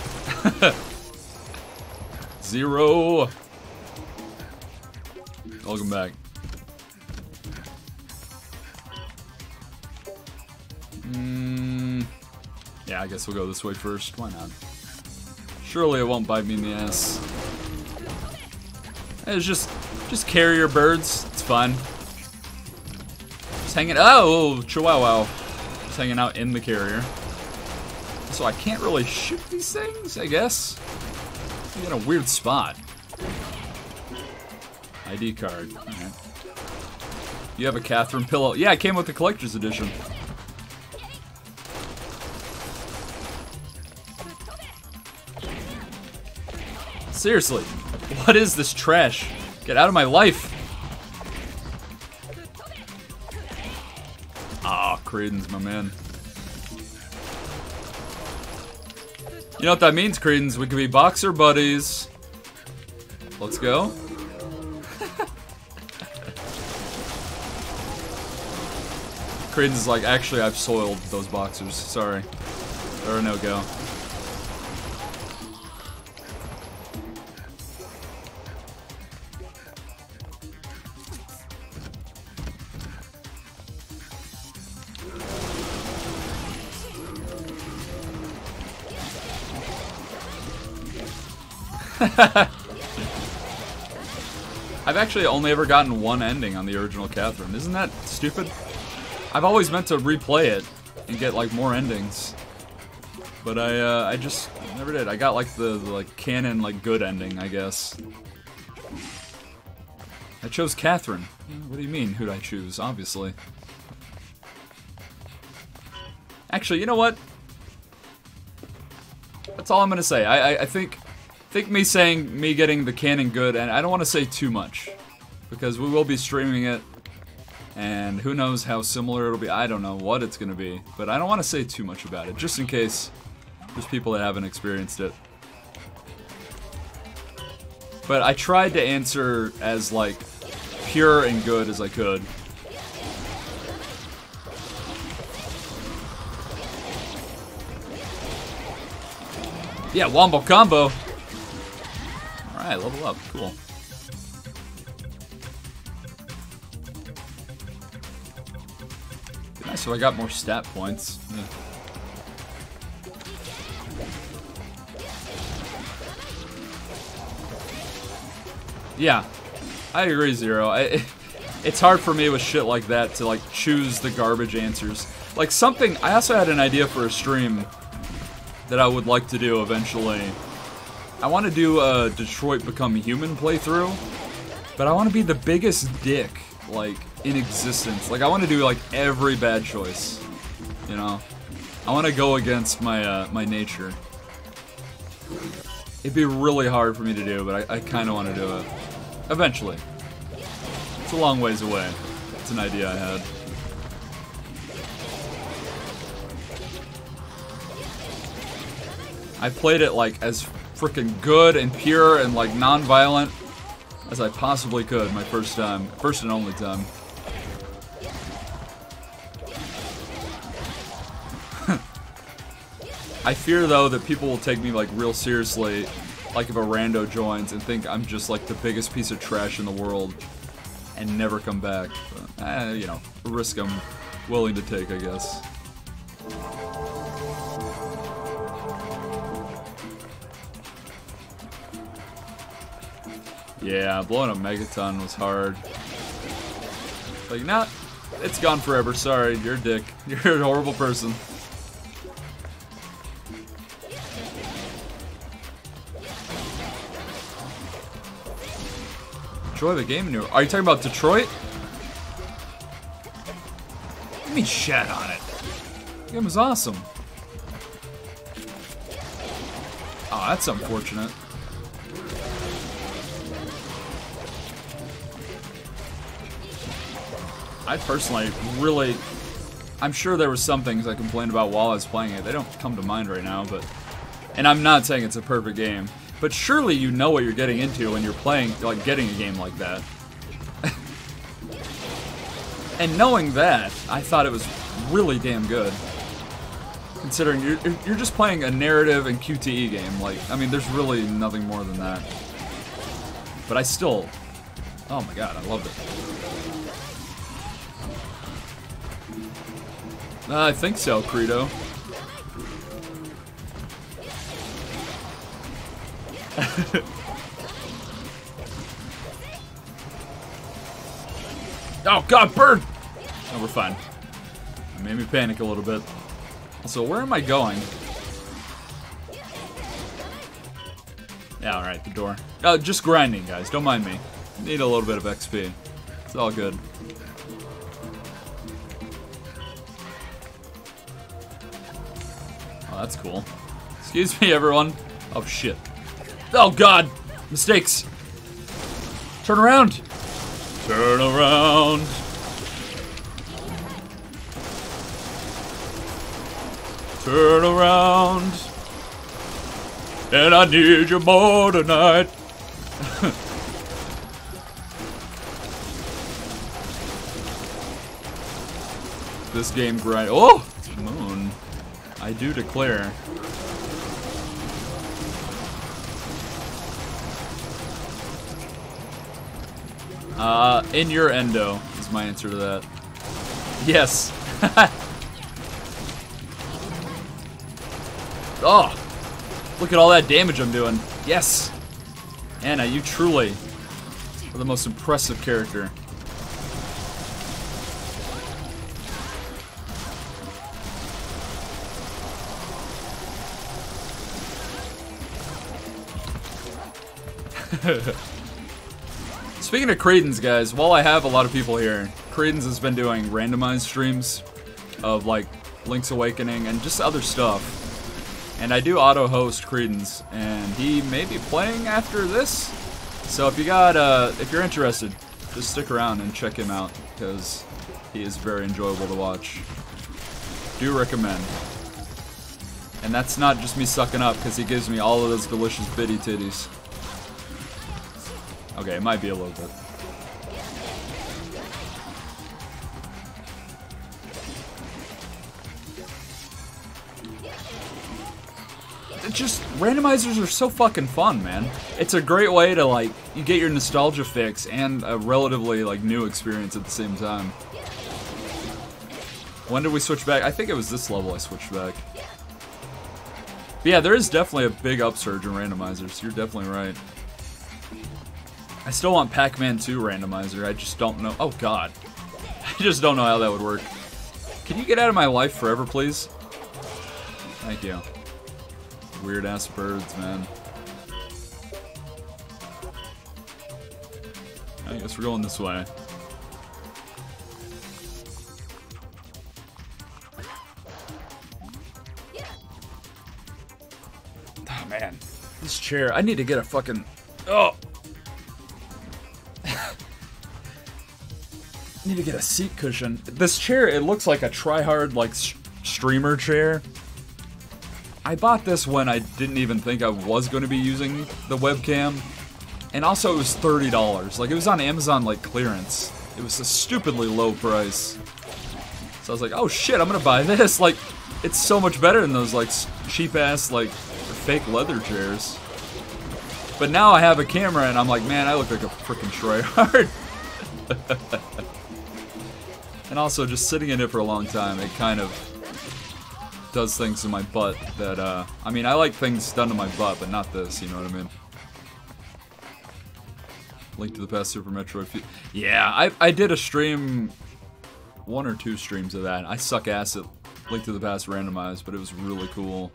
Zero. Welcome back. Mm, yeah, I guess we'll go this way first. Why not? Surely it won't bite me in the ass. It's just, just carrier birds. It's fine. Just hanging. Oh, chihuahua. Just hanging out in the carrier. So I can't really shoot these things, I guess. I'm in a weird spot. I D card. Alright. You have a Catherine pillow. Yeah, it came with the collector's edition. Seriously, what is this trash? Get out of my life. Ah, Credence, my man. You know what that means, Credence? We could be boxer buddies. Let's go. Credence is like, actually, I've soiled those boxers. Sorry. They're a no-go. I've actually only ever gotten one ending on the original Catherine. Isn't that stupid? I've always meant to replay it and get like more endings, but I uh, I just never did. I got like the, the like canon like good ending, I guess. I chose Catherine. What do you mean? Who'd I choose? Obviously. Actually, you know what? That's all I'm gonna say. I I, I think. I think me saying me getting the canon good, and I don't want to say too much, because we will be streaming it, and who knows how similar it'll be. I don't know what it's going to be, but I don't want to say too much about it, just in case there's people that haven't experienced it. But I tried to answer as, like, pure and good as I could. Yeah, wombo combo! Alright, level up. Cool. Be nice if I got more stat points. Yeah. Yeah, I agree, Zero. I, it's hard for me with shit like that to like choose the garbage answers. Like something, I also had an idea for a stream that I would like to do eventually. I want to do a Detroit Become Human playthrough, but I want to be the biggest dick, like, in existence. Like, I want to do, like, every bad choice. You know? I want to go against my, uh, my nature. It'd be really hard for me to do, but I, I kind of want to do it. Eventually. It's a long ways away. It's an idea I had. I played it, like, as freaking good and pure and, like, non-violent as I possibly could my first time. First and only time. I fear, though, that people will take me, like, real seriously, like if a rando joins, and think I'm just, like, the biggest piece of trash in the world and never come back. But, eh, you know, a risk I'm willing to take, I guess. Yeah, blowing up Megaton was hard. Like, nah, it's gone forever. Sorry, you're a dick. You're a horrible person. Enjoy the game. New. Are you talking about Detroit? Give me shat on it. The game was awesome. Oh, that's unfortunate. I personally really... I'm sure there were some things I complained about while I was playing it. They don't come to mind right now, but... And I'm not saying it's a perfect game. But surely you know what you're getting into when you're playing, like, getting a game like that. And knowing that, I thought it was really damn good. Considering you're, you're just playing a narrative and Q T E game. Like, I mean, there's really nothing more than that. But I still... Oh my god, I loved it. Uh, I think so, Credo. Oh god, bird! No, we're fine. It made me panic a little bit. Also, where am I going? Yeah, alright, the door. Oh, just grinding, guys. Don't mind me. Need a little bit of X P. It's all good. Oh, that's cool. Excuse me, everyone. Oh, shit. Oh, God! Mistakes! Turn around! Turn around! Turn around! And I need you more tonight! This game grind. Oh! Moon. I do declare. Uh, in your endo is my answer to that. Yes. Oh, look at all that damage I'm doing. Yes. Anna, you truly are the most impressive character. Speaking of Credence, guys, while I have a lot of people here, Credence has been doing randomized streams of, like, Link's Awakening and just other stuff. And I do auto-host Credence, and he may be playing after this. So if you got, uh, if you're interested, just stick around and check him out, because he is very enjoyable to watch. Do recommend. And that's not just me sucking up, because he gives me all of those delicious bitty titties. Okay, it might be a little bit. It just, randomizers are so fucking fun, man. It's a great way to, like, you get your nostalgia fix and a relatively, like, new experience at the same time. When did we switch back? I think it was this level I switched back. But yeah, there is definitely a big upsurge in randomizers. You're definitely right. I still want Pac-Man two randomizer, I just don't know. Oh god. I just don't know how that would work. Can you get out of my life forever, please? Thank you. Weird ass birds, man. I guess we're going this way. chair. I need to get a fucking... Oh! Need to get a seat cushion. This chair, it looks like a try-hard, like, streamer chair. I bought this when I didn't even think I was going to be using the webcam. And also, it was thirty dollars. Like, it was on Amazon, like, clearance. It was a stupidly low price. So I was like, oh shit, I'm gonna buy this. Like, it's so much better than those, like, cheap-ass, like, fake leather chairs. But now I have a camera, and I'm like, man, I look like a freaking tryhard. And also, just sitting in it for a long time, it kind of does things to my butt that, uh... I mean, I like things done to my butt, but not this, you know what I mean? Link to the Past Super Metroid. Yeah, I, I did a stream... One or two streams of that. I suck ass at Link to the Past randomized, but it was really cool.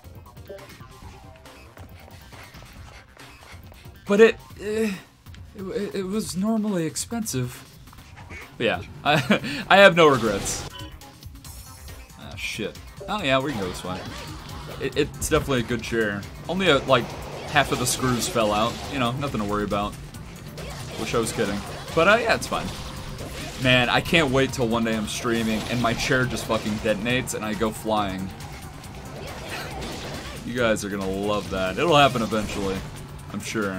But it... Eh, it, it was normally expensive. But yeah, I, I have no regrets. Ah, shit. Oh yeah, we can go this way. It, it's definitely a good chair. Only a, like, half of the screws fell out. You know, nothing to worry about. Wish I was kidding. But uh, yeah, it's fine. Man, I can't wait till one day I'm streaming and my chair just fucking detonates and I go flying. You guys are gonna love that. It'll happen eventually, I'm sure.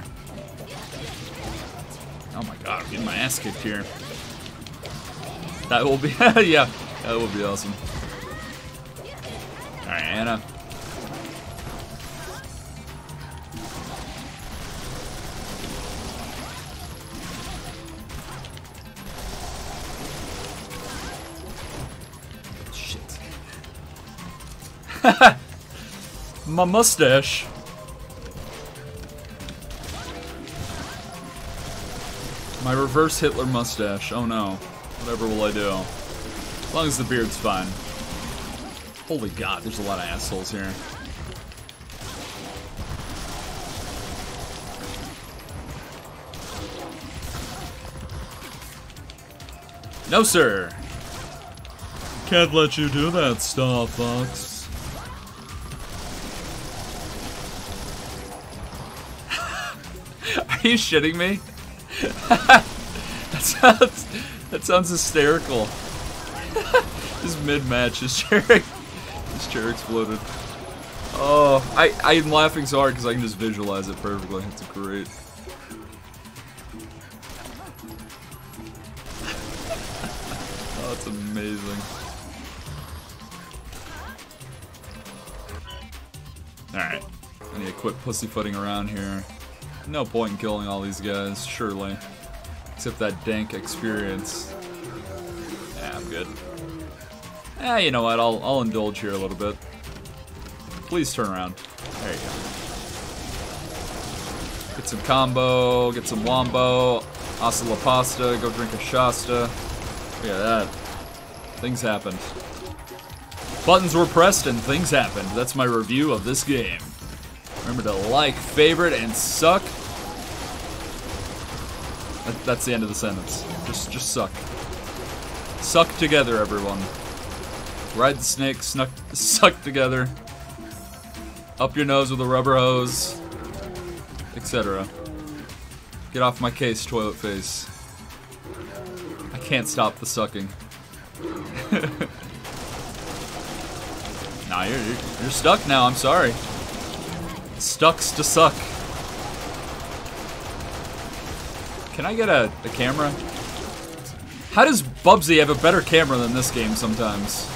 Oh my god, I'm getting my ass kicked here. That will be, yeah, that will be awesome. Alright, Anna. Shit. My mustache. My reverse Hitler mustache. Oh no. Whatever will I do? As long as the beard's fine. Holy god, there's a lot of assholes here. No, sir! Can't let you do that, Star Fox. Are you shitting me? That sounds... That sounds hysterical. Just mid-match, his chair, his chair exploded. Oh, I, I'm laughing so hard because I can just visualize it perfectly. It's great. Oh, it's amazing. Alright. I need to quit pussyfooting around here. No point in killing all these guys, surely. Except that dank experience. Yeah, I'm good. Eh, you know what? I'll, I'll indulge here a little bit. Please turn around. There you go. Get some combo, get some wombo, hasta la pasta, go drink a Shasta. Look at that. Things happened. Buttons were pressed and things happened. That's my review of this game. Remember to like, favorite, and suck. That, that's the end of the sentence. Just, just suck. Suck together, everyone. Ride the snake, snuck, suck together. Up your nose with a rubber hose, et cetera. Get off my case, toilet face. I can't stop the sucking. Nah, you're, you're you're stuck now. I'm sorry. Stucks to suck. Can I get a, a camera? How does Bubsy have a better camera than this game sometimes?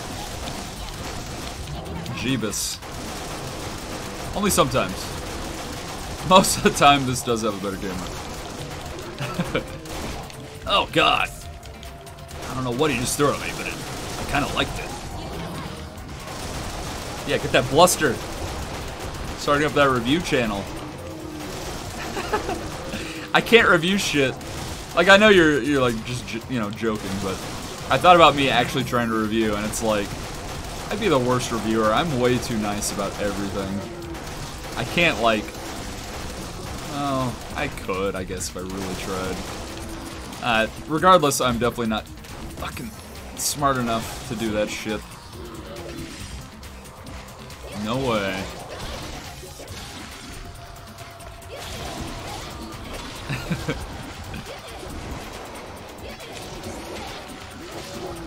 Jeebus. Only sometimes. Most of the time, this does have a better camera. Oh, God. I don't know what he just threw at me, but it, I kind of liked it. Yeah, get that bluster. Starting up that review channel. I can't review shit. Like, I know you're, you're like, just, you know, joking, but I thought about me actually trying to review, and it's like, I'd be the worst reviewer. I'm way too nice about everything. I can't, like... Oh, I could, I guess, if I really tried. Uh, regardless, I'm definitely not fucking smart enough to do that shit. No way.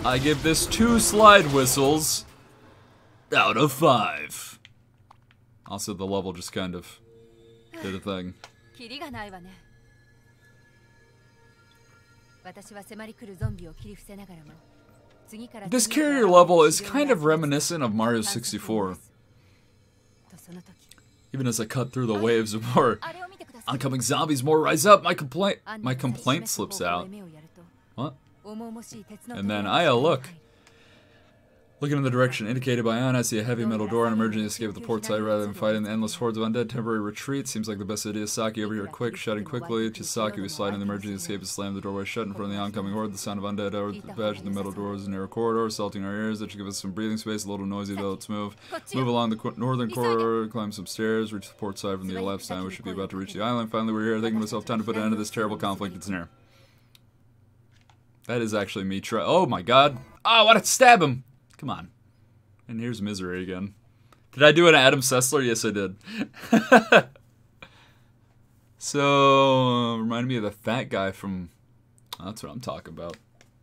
I give this two slide whistles out of five. Also, the level just kind of did a thing. This carrier level is kind of reminiscent of Mario sixty-four. Even as I cut through the waves of more oncoming zombies, more rise up. My complaint, my complaint slips out. What? And then Aya, look. Looking in the direction indicated by Anna, I see a heavy metal door and emergency escape at the port side rather than fighting the endless hordes of undead. Temporary retreat seems like the best idea. Saki over here quick, shutting quickly. To Saki, we slide in the emergency escape and slam the doorway shut in front of the oncoming horde. The sound of undead over the badge of the metal doors in narrow corridor, salting our ears. That should give us some breathing space. A little noisy though. Let's move. Move along the northern corridor, climb some stairs, reach the port side from the left side. We should be about to reach the island. Finally, we're here. Thinking to myself, time to put an end to this terrible conflict. It's near. That is actually me. Try. Oh my god. Oh, I want to stab him. Come on. And here's Misery again. Did I do an Adam Sessler? Yes, I did. So, uh, reminded me of the fat guy from... Oh, that's what I'm talking about.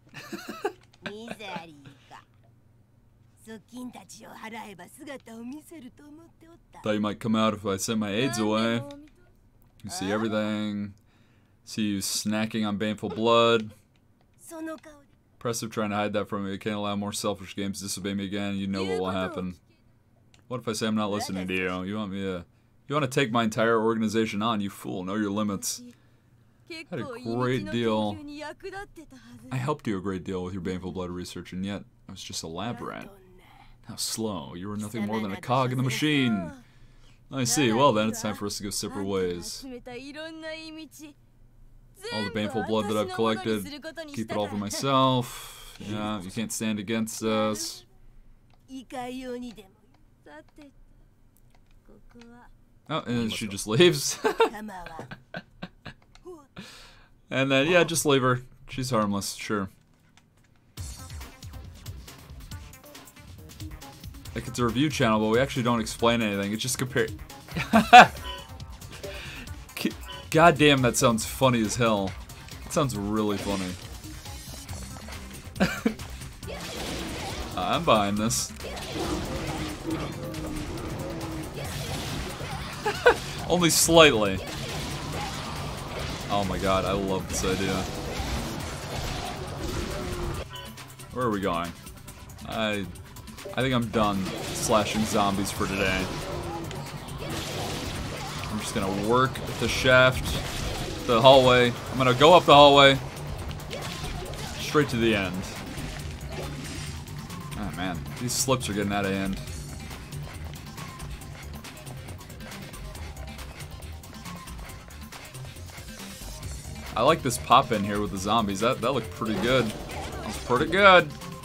Thought you might come out if I sent my aides away. You see everything. See you snacking on baneful blood. Impressive trying to hide that from me. I can't allow more selfish games to disobey me again. You know what will happen. What if I say I'm not listening to you? You want me to... You want to take my entire organization on, you fool. Know your limits. I had a great deal. I helped you a great deal with your baneful blood research, and yet I was just a lab rat. How slow. You were nothing more than a cog in the machine. I see. Well then, it's time for us to go separate ways. All the baneful blood that I've collected, keep it all for myself. Yeah, you can't stand against us. Oh, and then she just leaves. And then, yeah, just leave her. She's harmless, sure. Like, it's a review channel, but we actually don't explain anything. It's just compare... God damn, that sounds funny as hell. It sounds really funny. uh, I'm behind this. Only slightly. Oh my god, I love this idea. Where are we going? I... I think I'm done slashing zombies for today. I'm just gonna work the shaft, the hallway. I'm gonna go up the hallway, straight to the end. Oh man, these slips are getting out of hand. I like this pop in here with the zombies. That that looked pretty good. That's pretty good.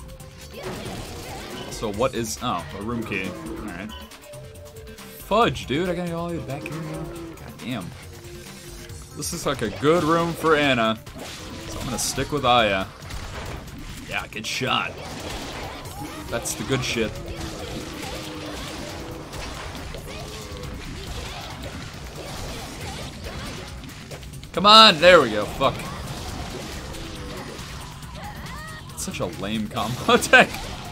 So what is... Oh, a room key. Alright. Fudge, dude. I gotta go all the way back here now. God damn. This is like a good room for Anna. So I'm gonna stick with Aya. Yeah, good shot. That's the good shit. Come on! There we go. Fuck. It's such a lame combo attack.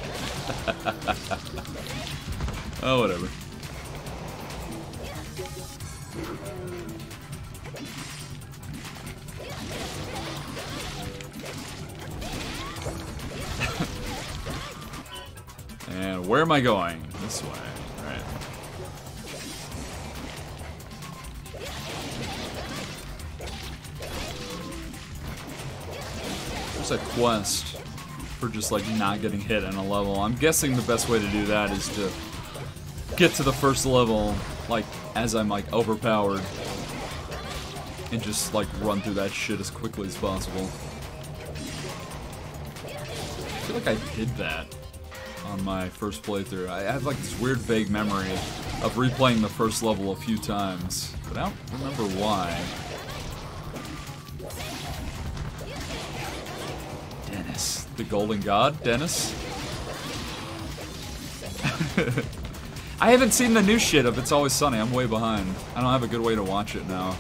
Oh, whatever. And where am I going? This way. Alright. There's a quest for just like not getting hit in a level. I'm guessing the best way to do that is to get to the first level like as I'm like overpowered and just like run through that shit as quickly as possible. I feel like I did that on my first playthrough. I have like this weird vague memory of replaying the first level a few times, but I don't remember why. Dennis. The Golden God? Dennis? I haven't seen the new shit of It's Always Sunny. I'm way behind. I don't have a good way to watch it now.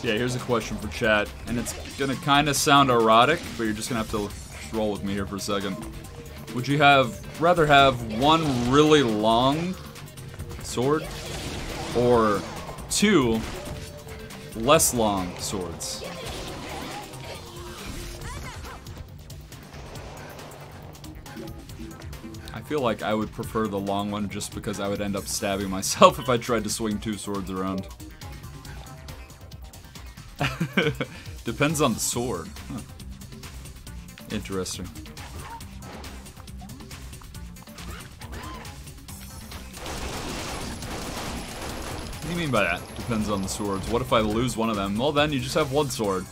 Yeah, here's a question for chat, and it's gonna kind of sound erotic, but you're just gonna have to roll with me here for a second. Would you have rather have one really long sword or two less long swords? I feel like I would prefer the long one just because I would end up stabbing myself if I tried to swing two swords around. Depends on the sword. Huh. Interesting. What do you mean by that? Depends on the swords. What if I lose one of them? Well, then you just have one sword.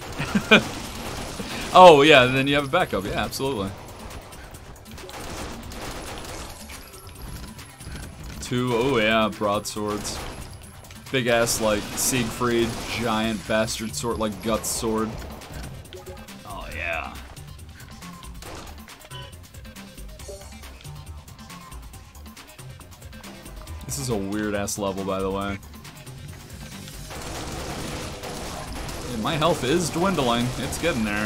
Oh, yeah, then you have a backup. Yeah, absolutely. Two, oh yeah, broadswords. Big ass, like, Siegfried, giant bastard sword, like, Guts sword. Oh, yeah. This is a weird ass level, by the way. Yeah, my health is dwindling. It's getting there.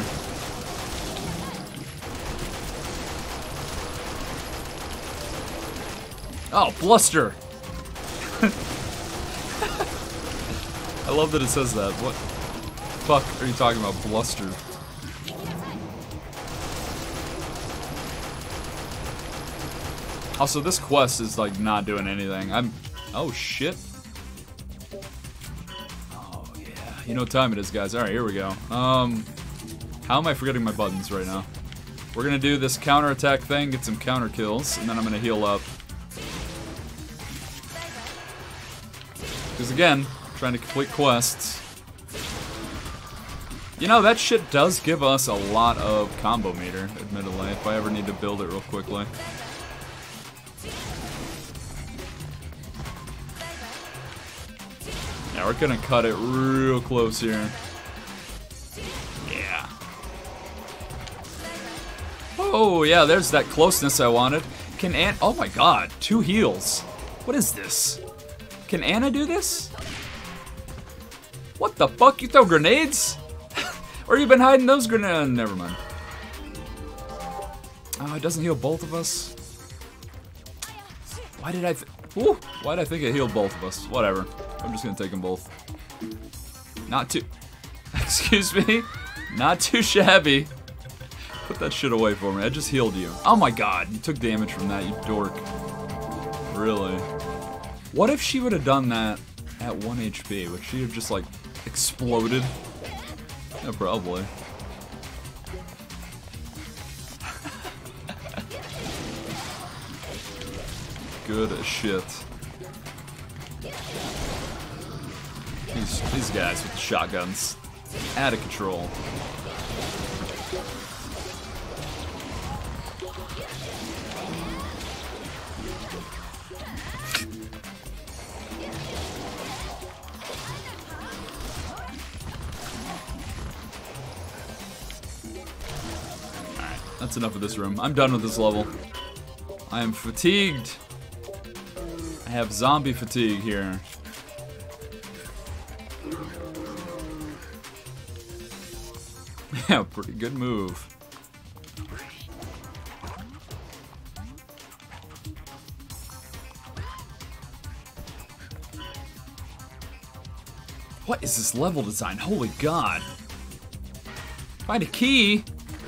Oh, bluster! I love that it says that. What the fuck are you talking about, bluster? Also, this quest is like not doing anything. I'm. Oh shit. Oh yeah. You know what time it is, guys. Alright, here we go. Um. How am I forgetting my buttons right now? We're gonna do this counterattack thing, get some counter kills, and then I'm gonna heal up. Because again, trying to complete quests. You know, that shit does give us a lot of combo meter, admittedly, if I ever need to build it real quickly. Yeah, we're gonna cut it real close here. Yeah. Oh, yeah, there's that closeness I wanted. Can Ann- oh my god, two heals. What is this? Can Anna do this? What the fuck? You throw grenades? Or you been hiding those grenades? Never mind. Oh, it doesn't heal both of us? Why did I th- Ooh, why did I think it healed both of us? Whatever. I'm just gonna take them both. Not too... Excuse me? Not too shabby. Put that shit away for me. I just healed you. Oh my god, you took damage from that, you dork. Really? What if she would have done that at one H P? Would she have just, like, exploded? Yeah, probably. Good as shit. These, these guys with the shotguns. Out of control. That's enough of this room. I'm done with this level. I am fatigued. I have zombie fatigue here. Yeah, pretty good move. What is this level design? Holy god. Find a key.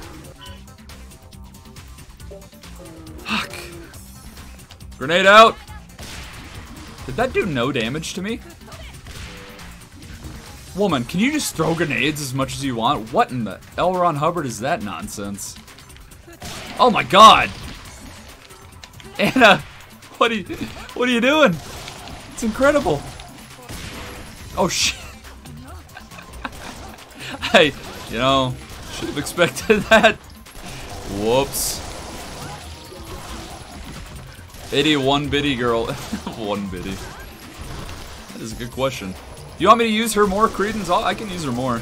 Fuck. Grenade out. Did that do no damage to me? Woman, can you just throw grenades as much as you want? What in the L. Ron Hubbard is that nonsense? Oh my god! Anna, what are you, what are you doing? It's incredible. Oh shit. I, you know, should have expected that. Whoops. Itty one bitty girl. One bitty. That is a good question. Do you want me to use her more, Credence? I'll, I can use her more.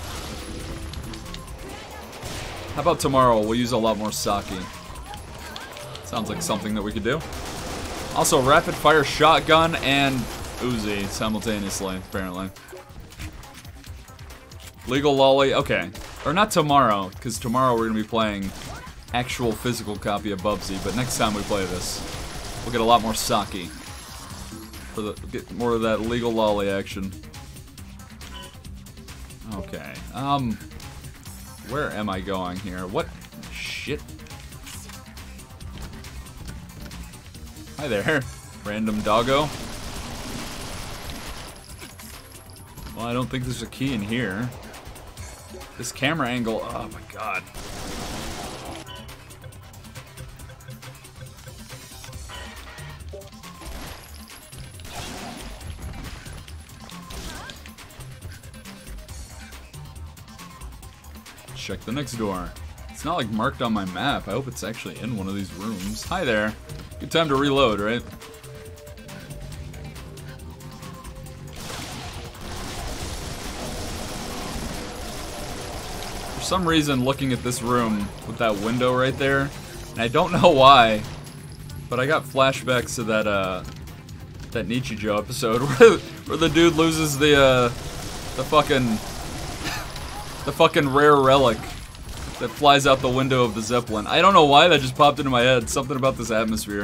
How about tomorrow? We'll use a lot more Saki. Sounds like something that we could do. Also, rapid fire shotgun and Uzi simultaneously, apparently. Legal lolly, okay. Or not tomorrow, because tomorrow we're gonna be playing actual physical copy of Bubsy, but next time we play this, we'll get a lot more sake. For the, get more of that legal lolly action. Okay, um... where am I going here? What? Shit. Hi there, random doggo. Well, I don't think there's a key in here. This camera angle, oh my god. Check the next door. It's not like marked on my map. I hope it's actually in one of these rooms. Hi there. Good time to reload, right? For some reason, looking at this room with that window right there, and I don't know why, but I got flashbacks to that uh, that Nichijou episode where, where the dude loses the uh, the fucking the fucking rare relic that flies out the window of the Zeppelin. I don't know why that just popped into my head. Something about this atmosphere.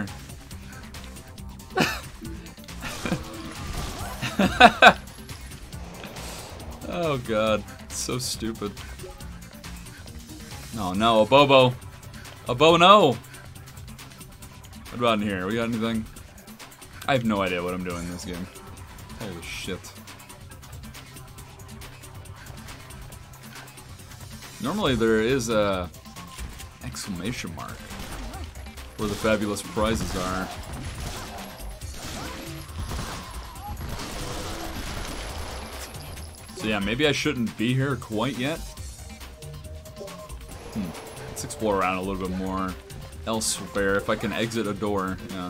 Oh god, it's so stupid. Oh no, a Bobo. A Bo no! What about in here? We got anything? I have no idea what I'm doing in this game. Holy shit. Normally there is a exclamation mark where the fabulous prizes are. So yeah, maybe I shouldn't be here quite yet. Hmm. Let's explore around a little bit more elsewhere. If I can exit a door, yeah.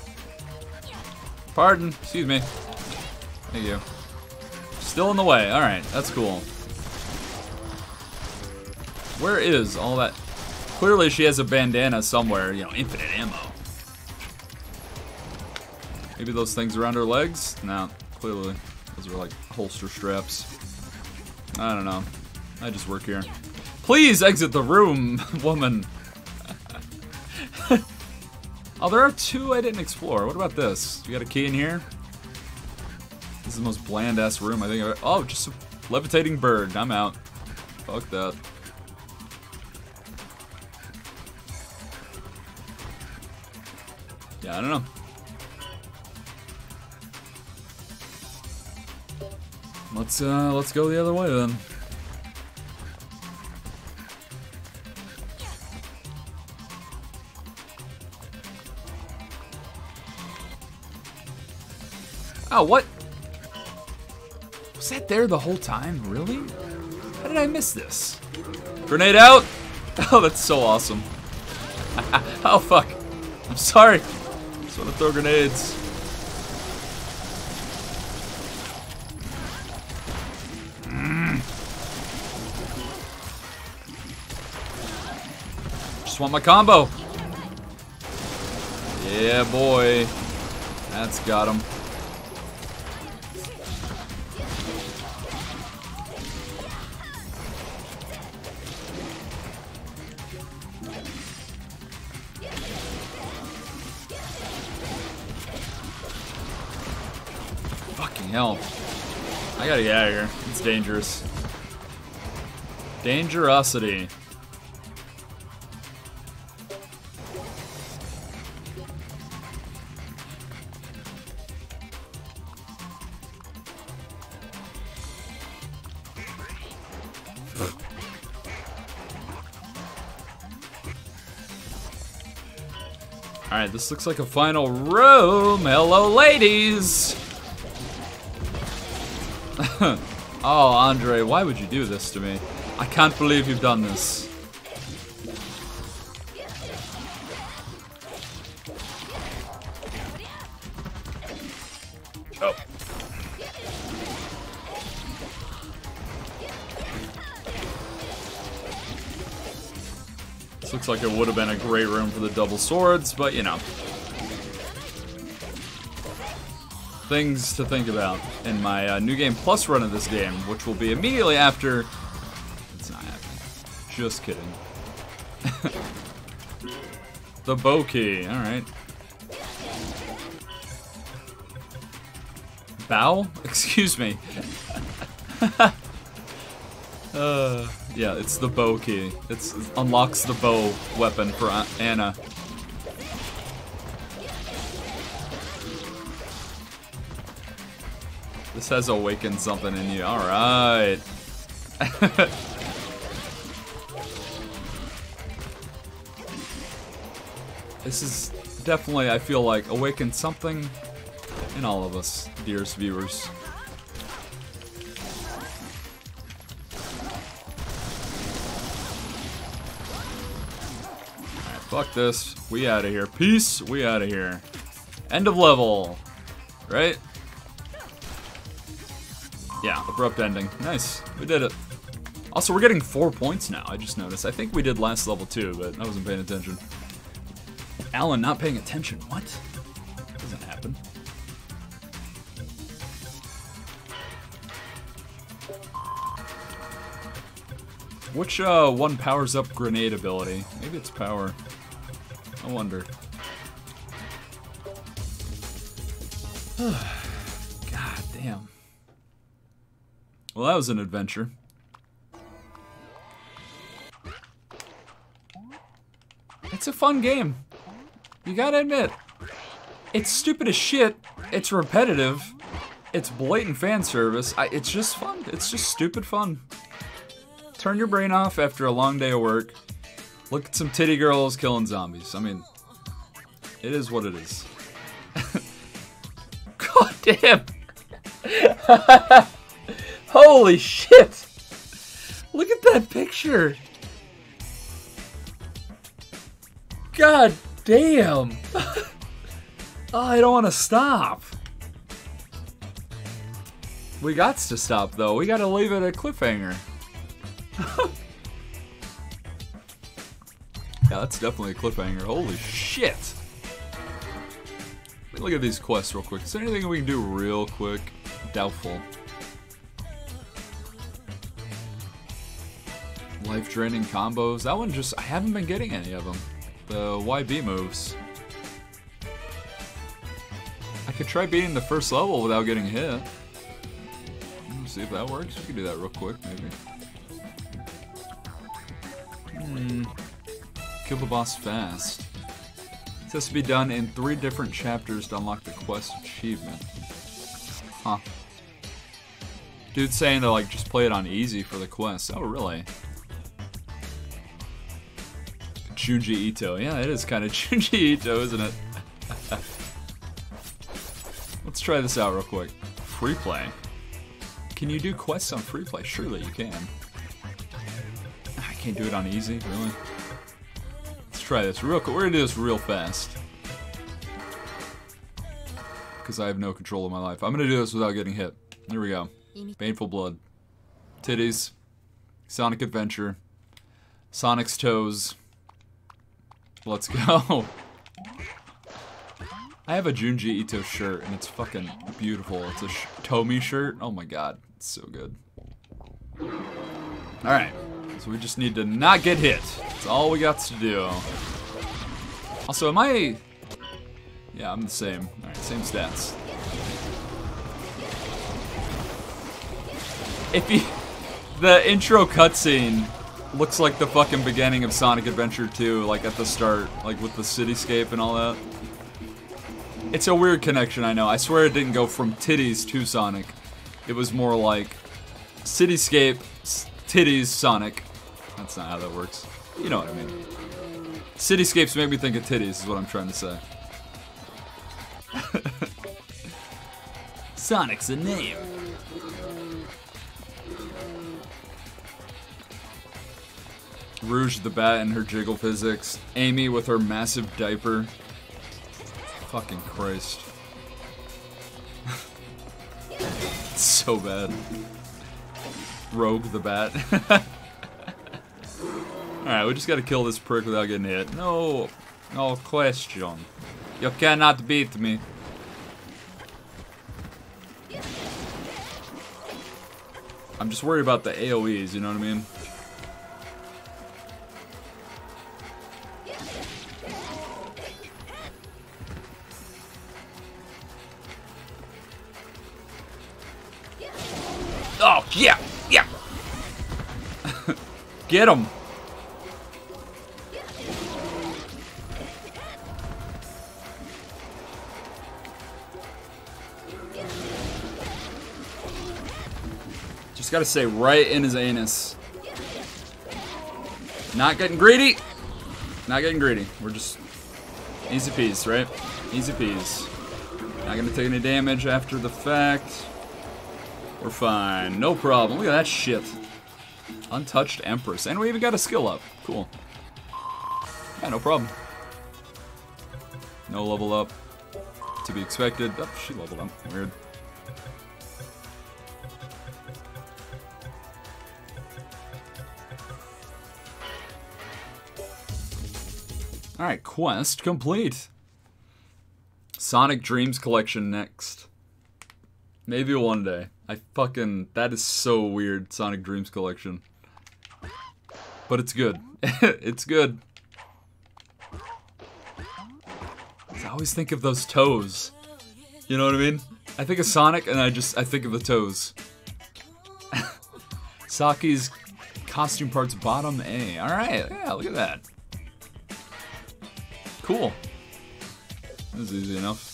Pardon, excuse me. Thank you. Still in the way, alright, that's cool. Where is all that? Clearly she has a bandana somewhere, you know, infinite ammo. Maybe those things around her legs? No, clearly. Those are like holster straps. I don't know. I just work here. Please exit the room, woman. Oh, there are two I didn't explore. What about this? You got a key in here? This is the most bland-ass room I think I've ever... Oh, just a levitating bird. I'm out. Fuck that. Yeah, I don't know. Let's uh let's go the other way then. Oh, what? Was that there the whole time? Really? How did I miss this? Grenade out! Oh, that's so awesome. Oh, fuck. I'm sorry. I just want to throw grenades. Mm. Just want my combo. Yeah, boy. That's got him. Hell. I gotta get out of here. It's dangerous. Dangerosity. Alright, this looks like a final room. Hello, ladies! Oh, Andre, why would you do this to me? I can't believe you've done this. Oh. This looks like it would have been a great room for the double swords, but you know. things to think about in my uh, New Game Plus run of this game, which will be immediately after... It's not happening. Just kidding. The bow key, alright. Bow? Excuse me. uh, yeah, it's the bow key. It's, it unlocks the bow weapon for Anna. This has awakened something in you. Alright. This is definitely, I feel like, awakened something in all of us, dearest viewers. Alright, fuck this. We out of here. Peace. We out of here. End of level. Right? Yeah, abrupt ending. Nice. We did it. Also, we're getting four points now, I just noticed. I think we did last level too, but I wasn't paying attention. Alan not paying attention. What? Doesn't happen. Which uh, one powers up grenade ability? Maybe it's power. I wonder. God damn. Well, that was an adventure. It's a fun game. You gotta admit. It's stupid as shit. It's repetitive. It's blatant fan service. I, it's just fun. It's just stupid fun. Turn your brain off after a long day of work. Look at some titty girls killing zombies. I mean, it is what it is. God damn. Holy shit. Look at that picture. God damn. Oh, I don't want to stop. We got to stop, though. We got to leave it a cliffhanger. Yeah, that's definitely a cliffhanger. Holy shit. Let me look at these quests real quick. Is there anything we can do real quick? Doubtful. Life-draining combos. That one just... I haven't been getting any of them. The Y B moves. I could try beating the first level without getting hit. Let's see if that works. We can do that real quick, maybe. Hmm. Kill the boss fast. This has to be done in three different chapters to unlock the quest achievement. Huh. Dude's saying to, like, just play it on easy for the quest. Oh, really? Junji Ito. Yeah, it is kind of Junji Ito, isn't it? Let's try this out real quick. Free play. Can you do quests on free play? Surely you can. I can't do it on easy, really? Let's try this real quick. We're gonna do this real fast. Because I have no control of my life. I'm gonna do this without getting hit. Here we go. Painful blood. Titties. Sonic Adventure. Sonic's toes. Let's go. I have a Junji Ito shirt, and it's fucking beautiful. It's a sh Tomy shirt. Oh my god. It's so good. Alright. So we just need to not get hit. That's all we got to do. Also, am I... Yeah, I'm the same. Alright, same stats. If you... The intro cutscene looks like the fucking beginning of Sonic Adventure two, like at the start, like with the cityscape and all that. It's a weird connection, I know. I swear it didn't go from titties to Sonic. It was more like cityscape, titties, Sonic. That's not how that works. You know what I mean. Cityscapes make me think of titties, is what I'm trying to say. Sonic's a name. Rouge the Bat and her jiggle physics. Amy with her massive diaper. Fucking Christ. It's so bad. Rogue the Bat. Alright, we just gotta kill this prick without getting hit. No, no question. You cannot beat me. I'm just worried about the A O Es, you know what I mean? Oh, yeah, yeah. Get him. Just gotta say, right in his anus. Not getting greedy. Not getting greedy. We're just easy peas, right? Easy peas. Not gonna take any damage after the fact. We're fine. No problem. Look at that shit. Untouched Empress. And we even got a skill up. Cool. Yeah, no problem. No level up. To be expected. Oh, she leveled up. Weird. Alright, quest complete. Sonic Dreams Collection next. Maybe one day. I fucking... That is so weird, Sonic Dreams Collection. But it's good. It's good. I always think of those toes. You know what I mean? I think of Sonic and I just... I think of the toes. Saki's costume parts bottom A. Alright, yeah, look at that. Cool. This is easy enough.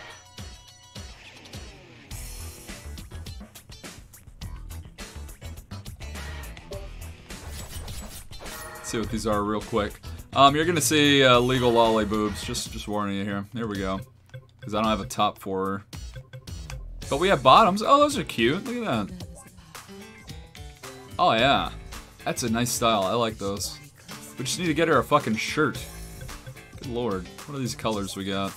Let's see what these are real quick. Um, you're gonna see uh, legal lolly boobs. Just, just warning you here. There we go. Because I don't have a top for her. But we have bottoms. Oh, those are cute. Look at that. Oh yeah, that's a nice style. I like those. We just need to get her a fucking shirt. Good lord. What are these colors we got?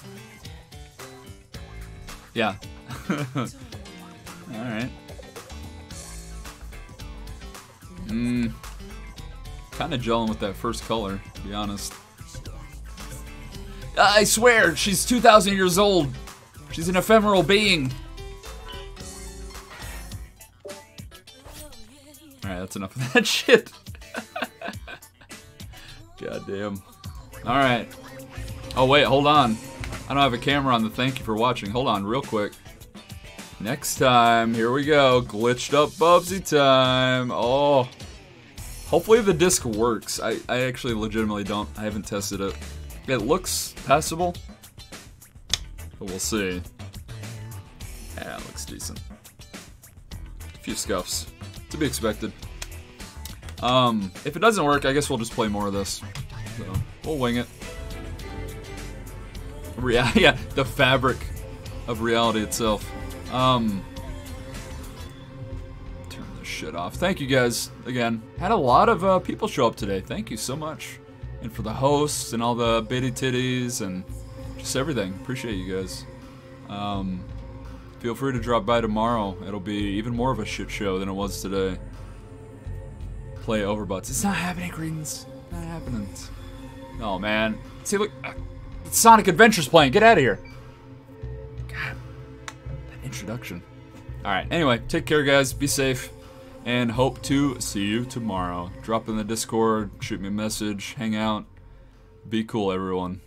Yeah. Alright. Mmm. Kinda gelling with that first color, to be honest. I swear, she's two thousand years old. She's an ephemeral being. Alright, that's enough of that shit. God damn. Alright. Oh wait, hold on. I don't have a camera on the thank you for watching. Hold on, real quick. Next time, here we go. Glitched up Bubsy time. Oh. Hopefully the disc works. I, I actually legitimately don't. I haven't tested it. It looks passable. But we'll see. Yeah, it looks decent. A few scuffs. To be expected. Um, if it doesn't work, I guess we'll just play more of this. So, we'll wing it. Rea yeah, the fabric of reality itself. Um, turn this shit off. Thank you guys again. Had a lot of uh, people show up today. Thank you so much. And for the hosts and all the bitty titties and just everything. Appreciate you guys. Um, feel free to drop by tomorrow. It'll be even more of a shit show than it was today. Play Overbutts. It's not happening, Credence. Not happening. Oh man. See, look. Uh, Sonic Adventure's playing. Get out of here. God. That introduction. Alright, anyway, take care, guys. Be safe. And hope to see you tomorrow. Drop in the Discord. Shoot me a message. Hang out. Be cool, everyone.